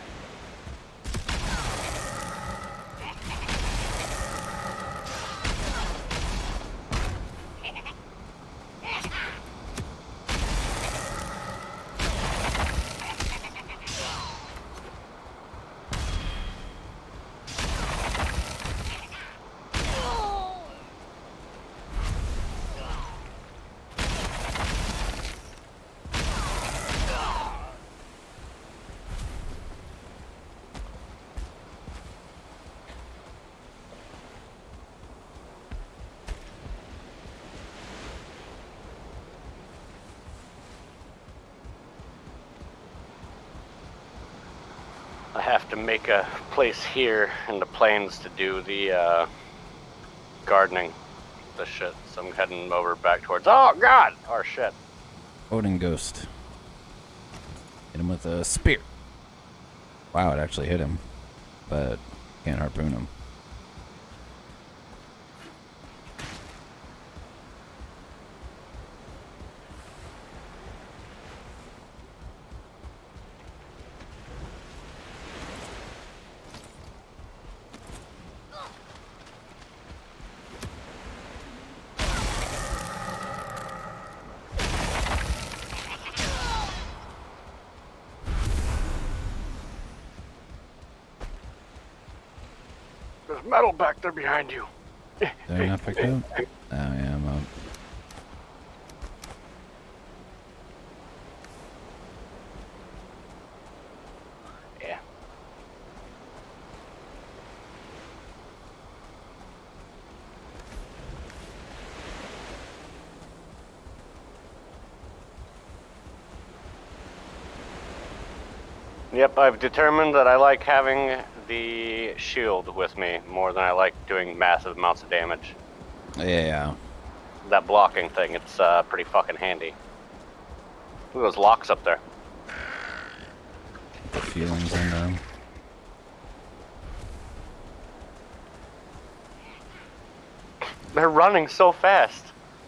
I have to make a place here in the plains to do the gardening, the shit. So I'm heading over back towards. Oh God! Oh shit! Odin Ghost. Hit him with a spear. Wow, it actually hit him, but can't harpoon him. There's metal back there behind you. Did I not pick it up? Oh yeah, I'm up. Yeah. Yep, I've determined that I like having the shield with me more than I like doing massive amounts of damage. Yeah. That blocking thing, it's pretty fucking handy. Look at those locks up there. The feelings in them. They're running so fast.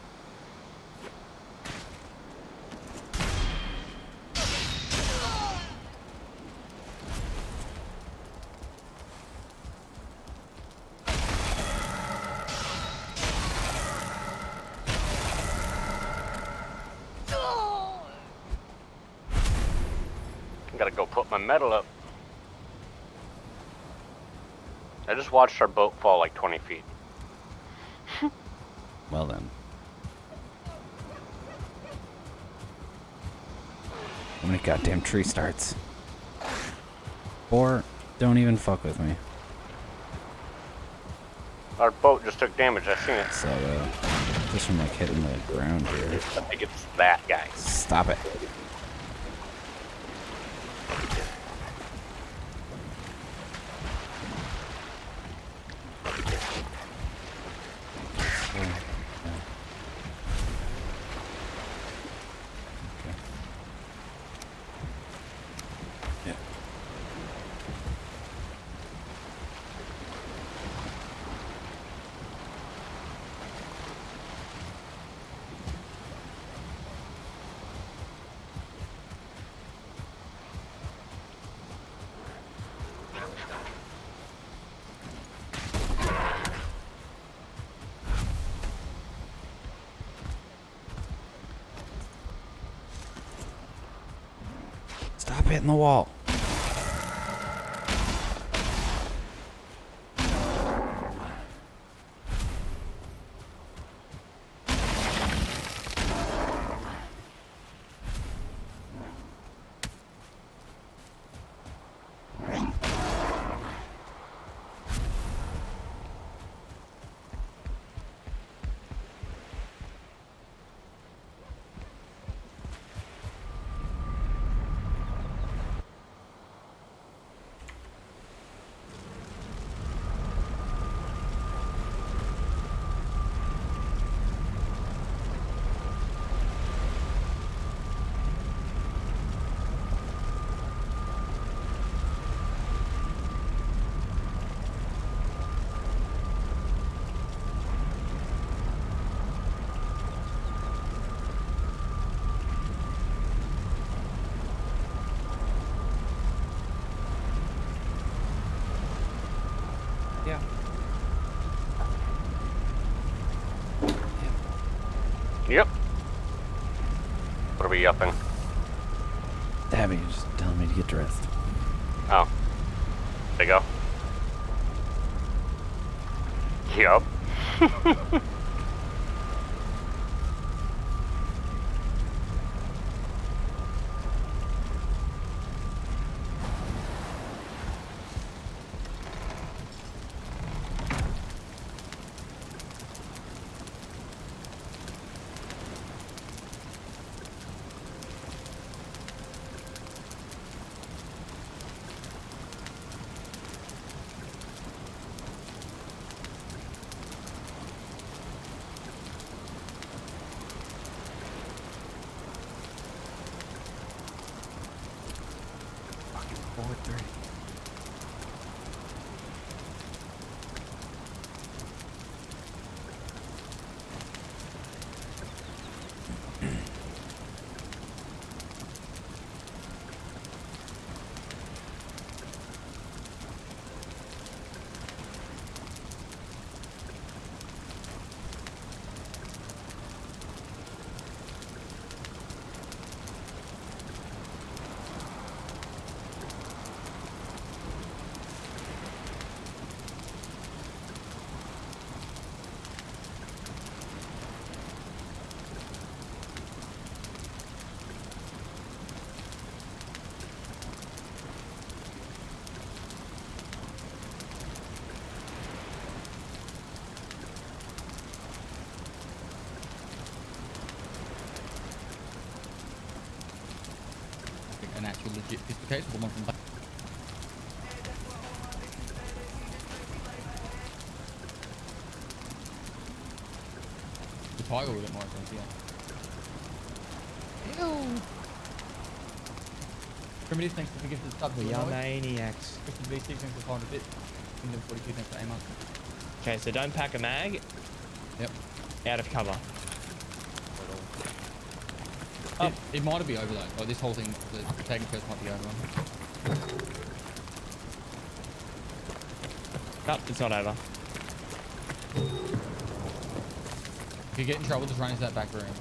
Gotta go put my metal up. I just watched our boat fall like 20 feet. Well then. How many goddamn tree starts? 4, don't even fuck with me. Our boat just took damage, I seen it. So, just from like hitting the ground here. I think it's that guy. Stop it. Stop hitting the wall. are we upping? Tabby is just telling me to get dressed. Oh. There you go. Yup. Forward 3. An actual legit pistol case with the one from back. The Tiger with it more expensive, yeah. Ew! Primitive, thanks for the gift of the sub. We are maniacs. Christian V6, thanks for 500 bits. Kingdom 42, thanks for Amar. Okay, so don't pack a mag. Yep. Out of cover. It might be over though. Like this whole thing, the tagging curse might be over. Nope, it's not over. If you get in trouble, just run into that back room.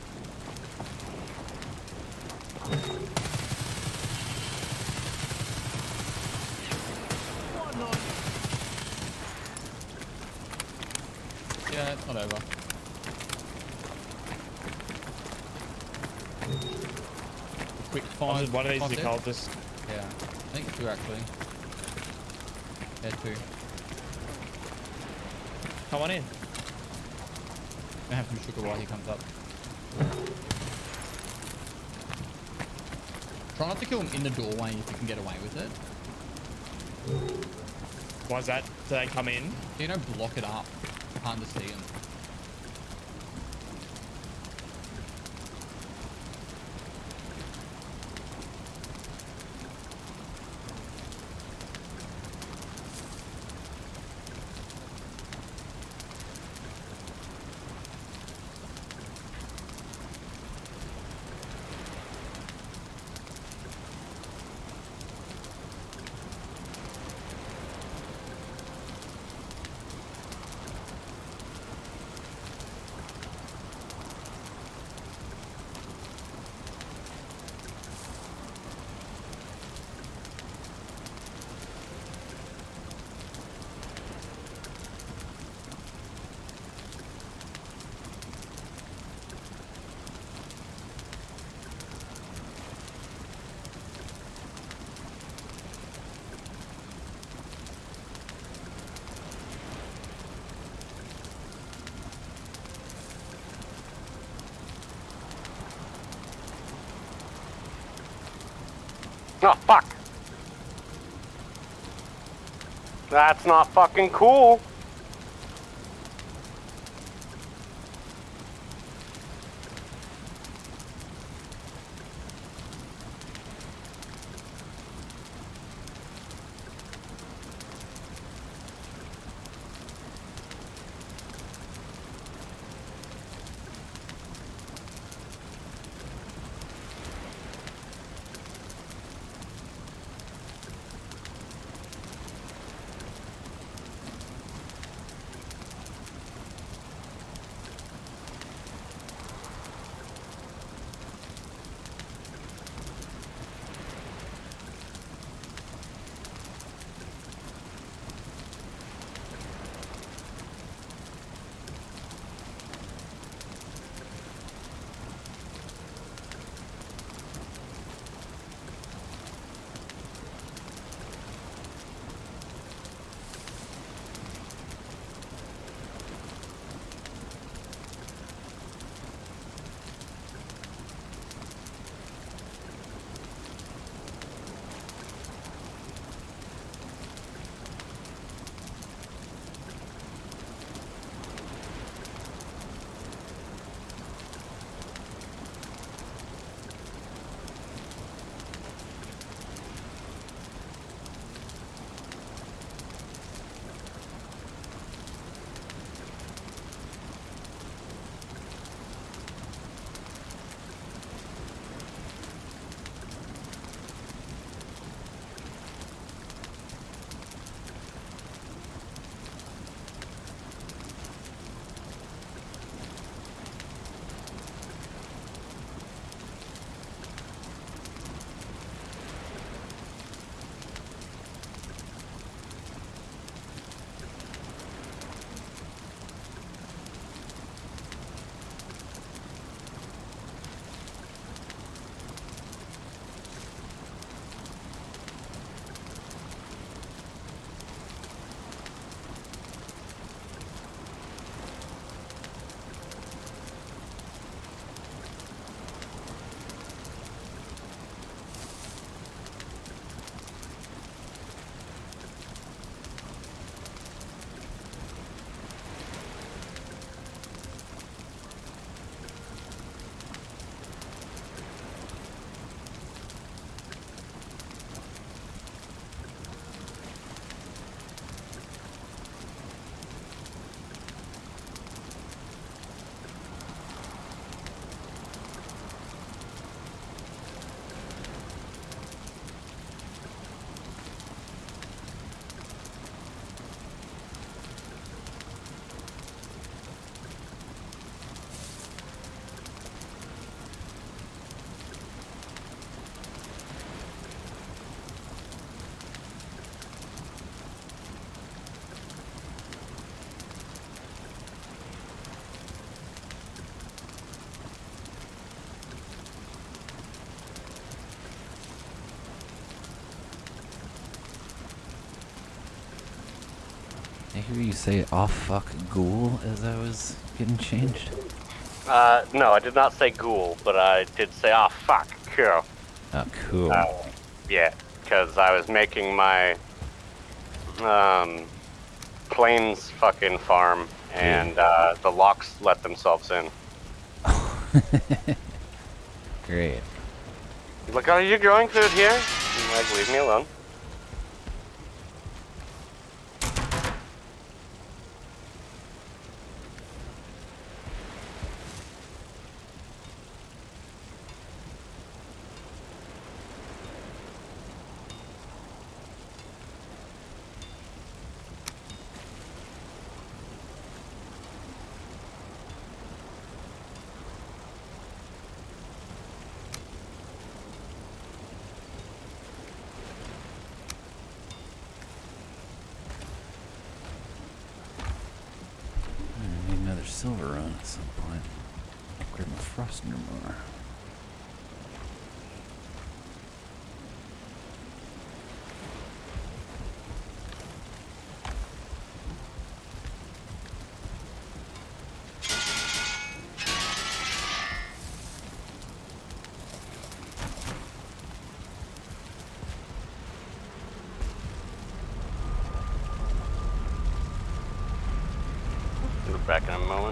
Yeah, it's not over. Quick five. One of these five is a steps. cultist. Yeah, I think 2 actually. Yeah, 2. Come on in. Gonna have some sugar while he comes up. Try not to kill him in the doorway if you can get away with it. Why's that? Do they come in? You know, block it up. Hard to see him. Oh, fuck. That's not fucking cool. hear you say "oh fuck ghoul" as I was getting changed? No, I did not say ghoul, but I did say, oh, fuck, cool. Oh, cool. Yeah, because I was making my, plains fucking farm, and, the locks let themselves in. Great. Look, are you growing food here? Like, leave me alone. I need another silver run at some point. Upgrade my Frostner more. We'll be back in a moment.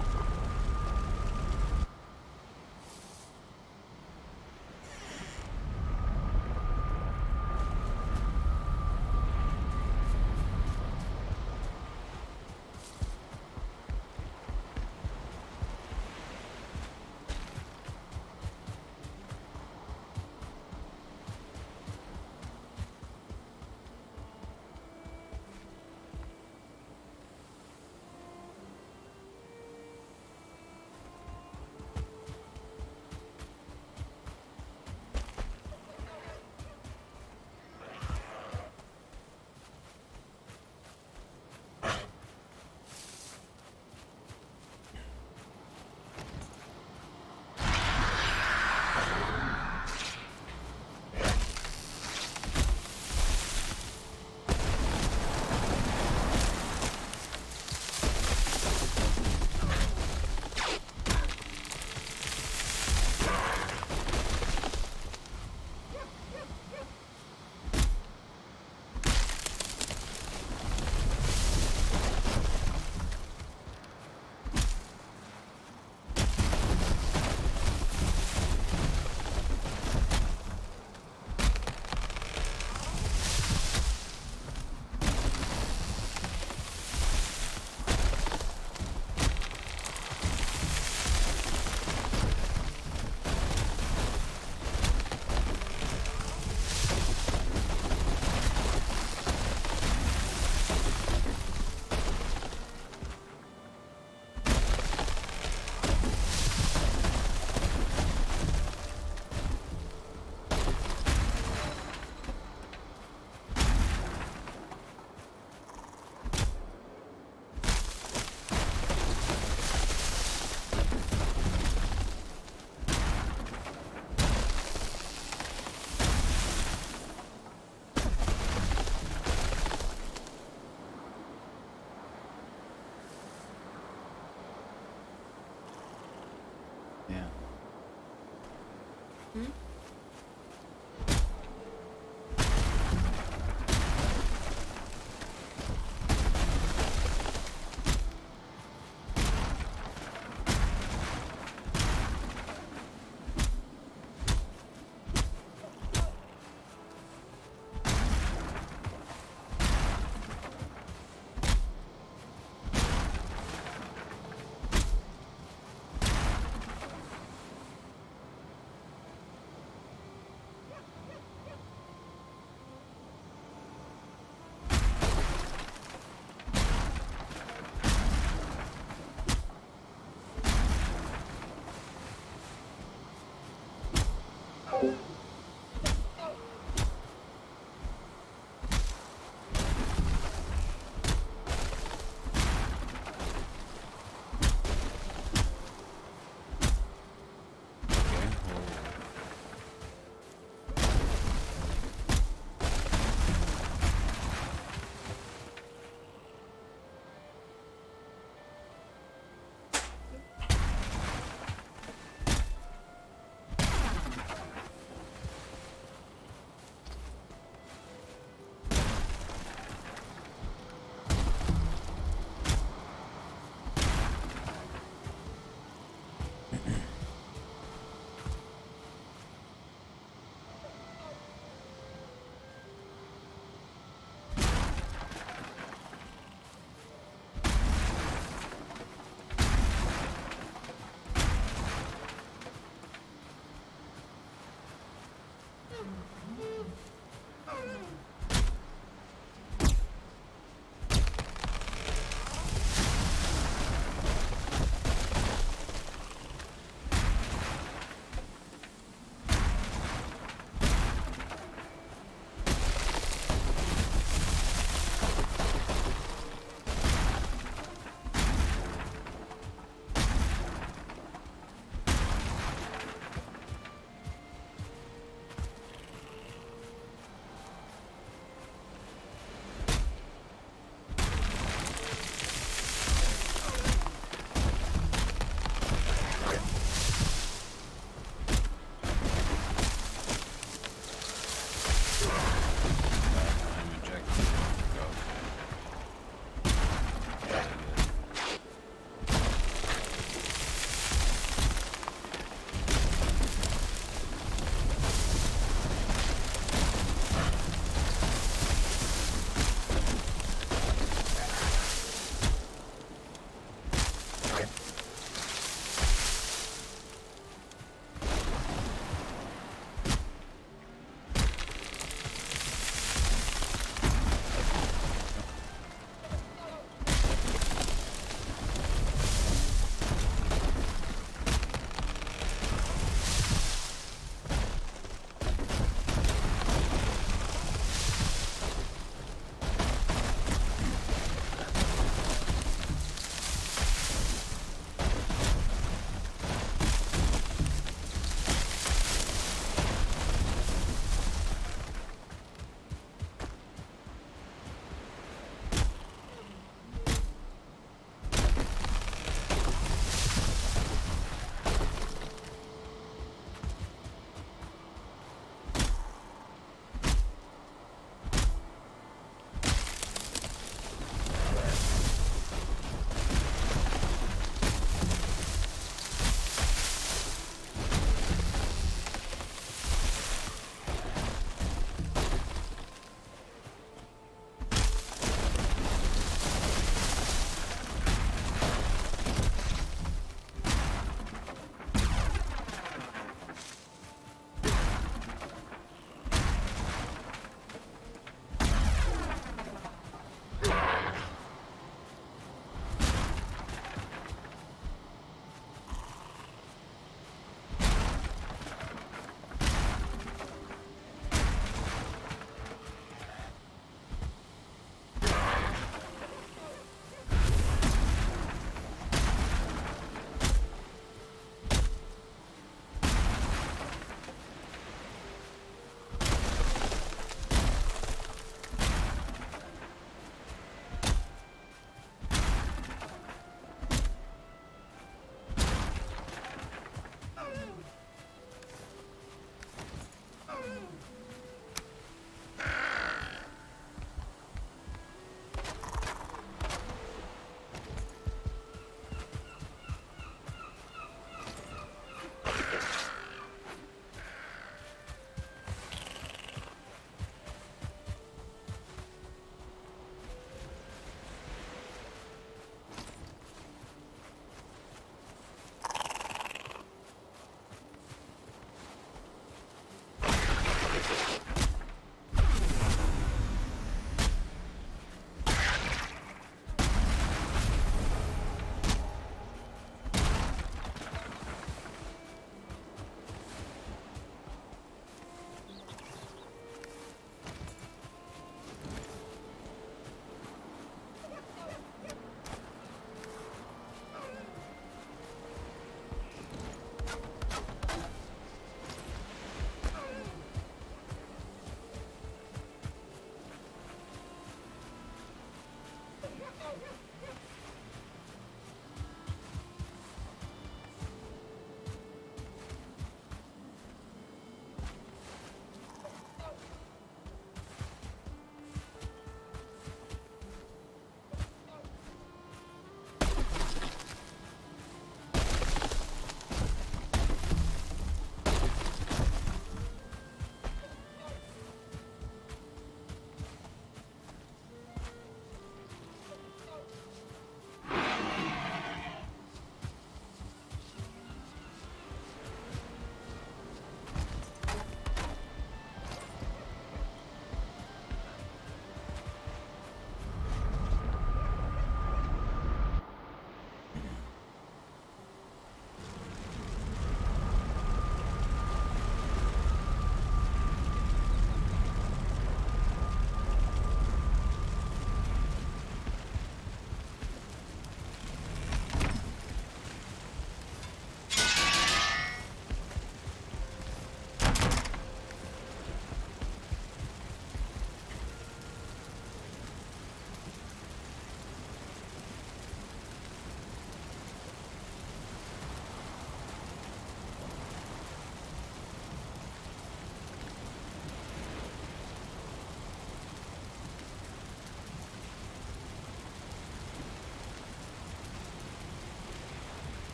I'm ejecting. Go.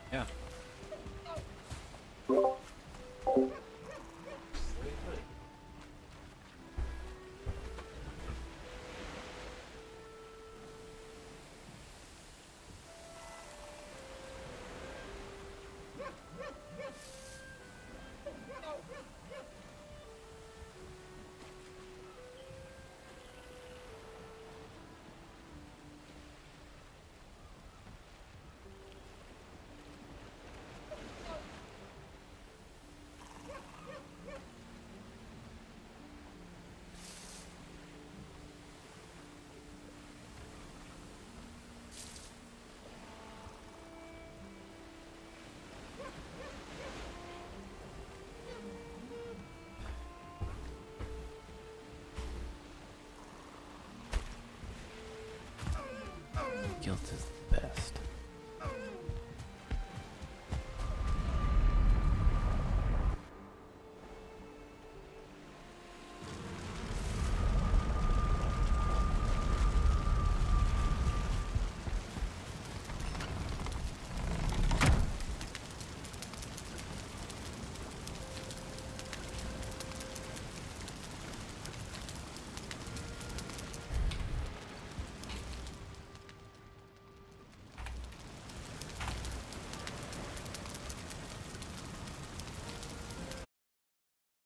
Yeah.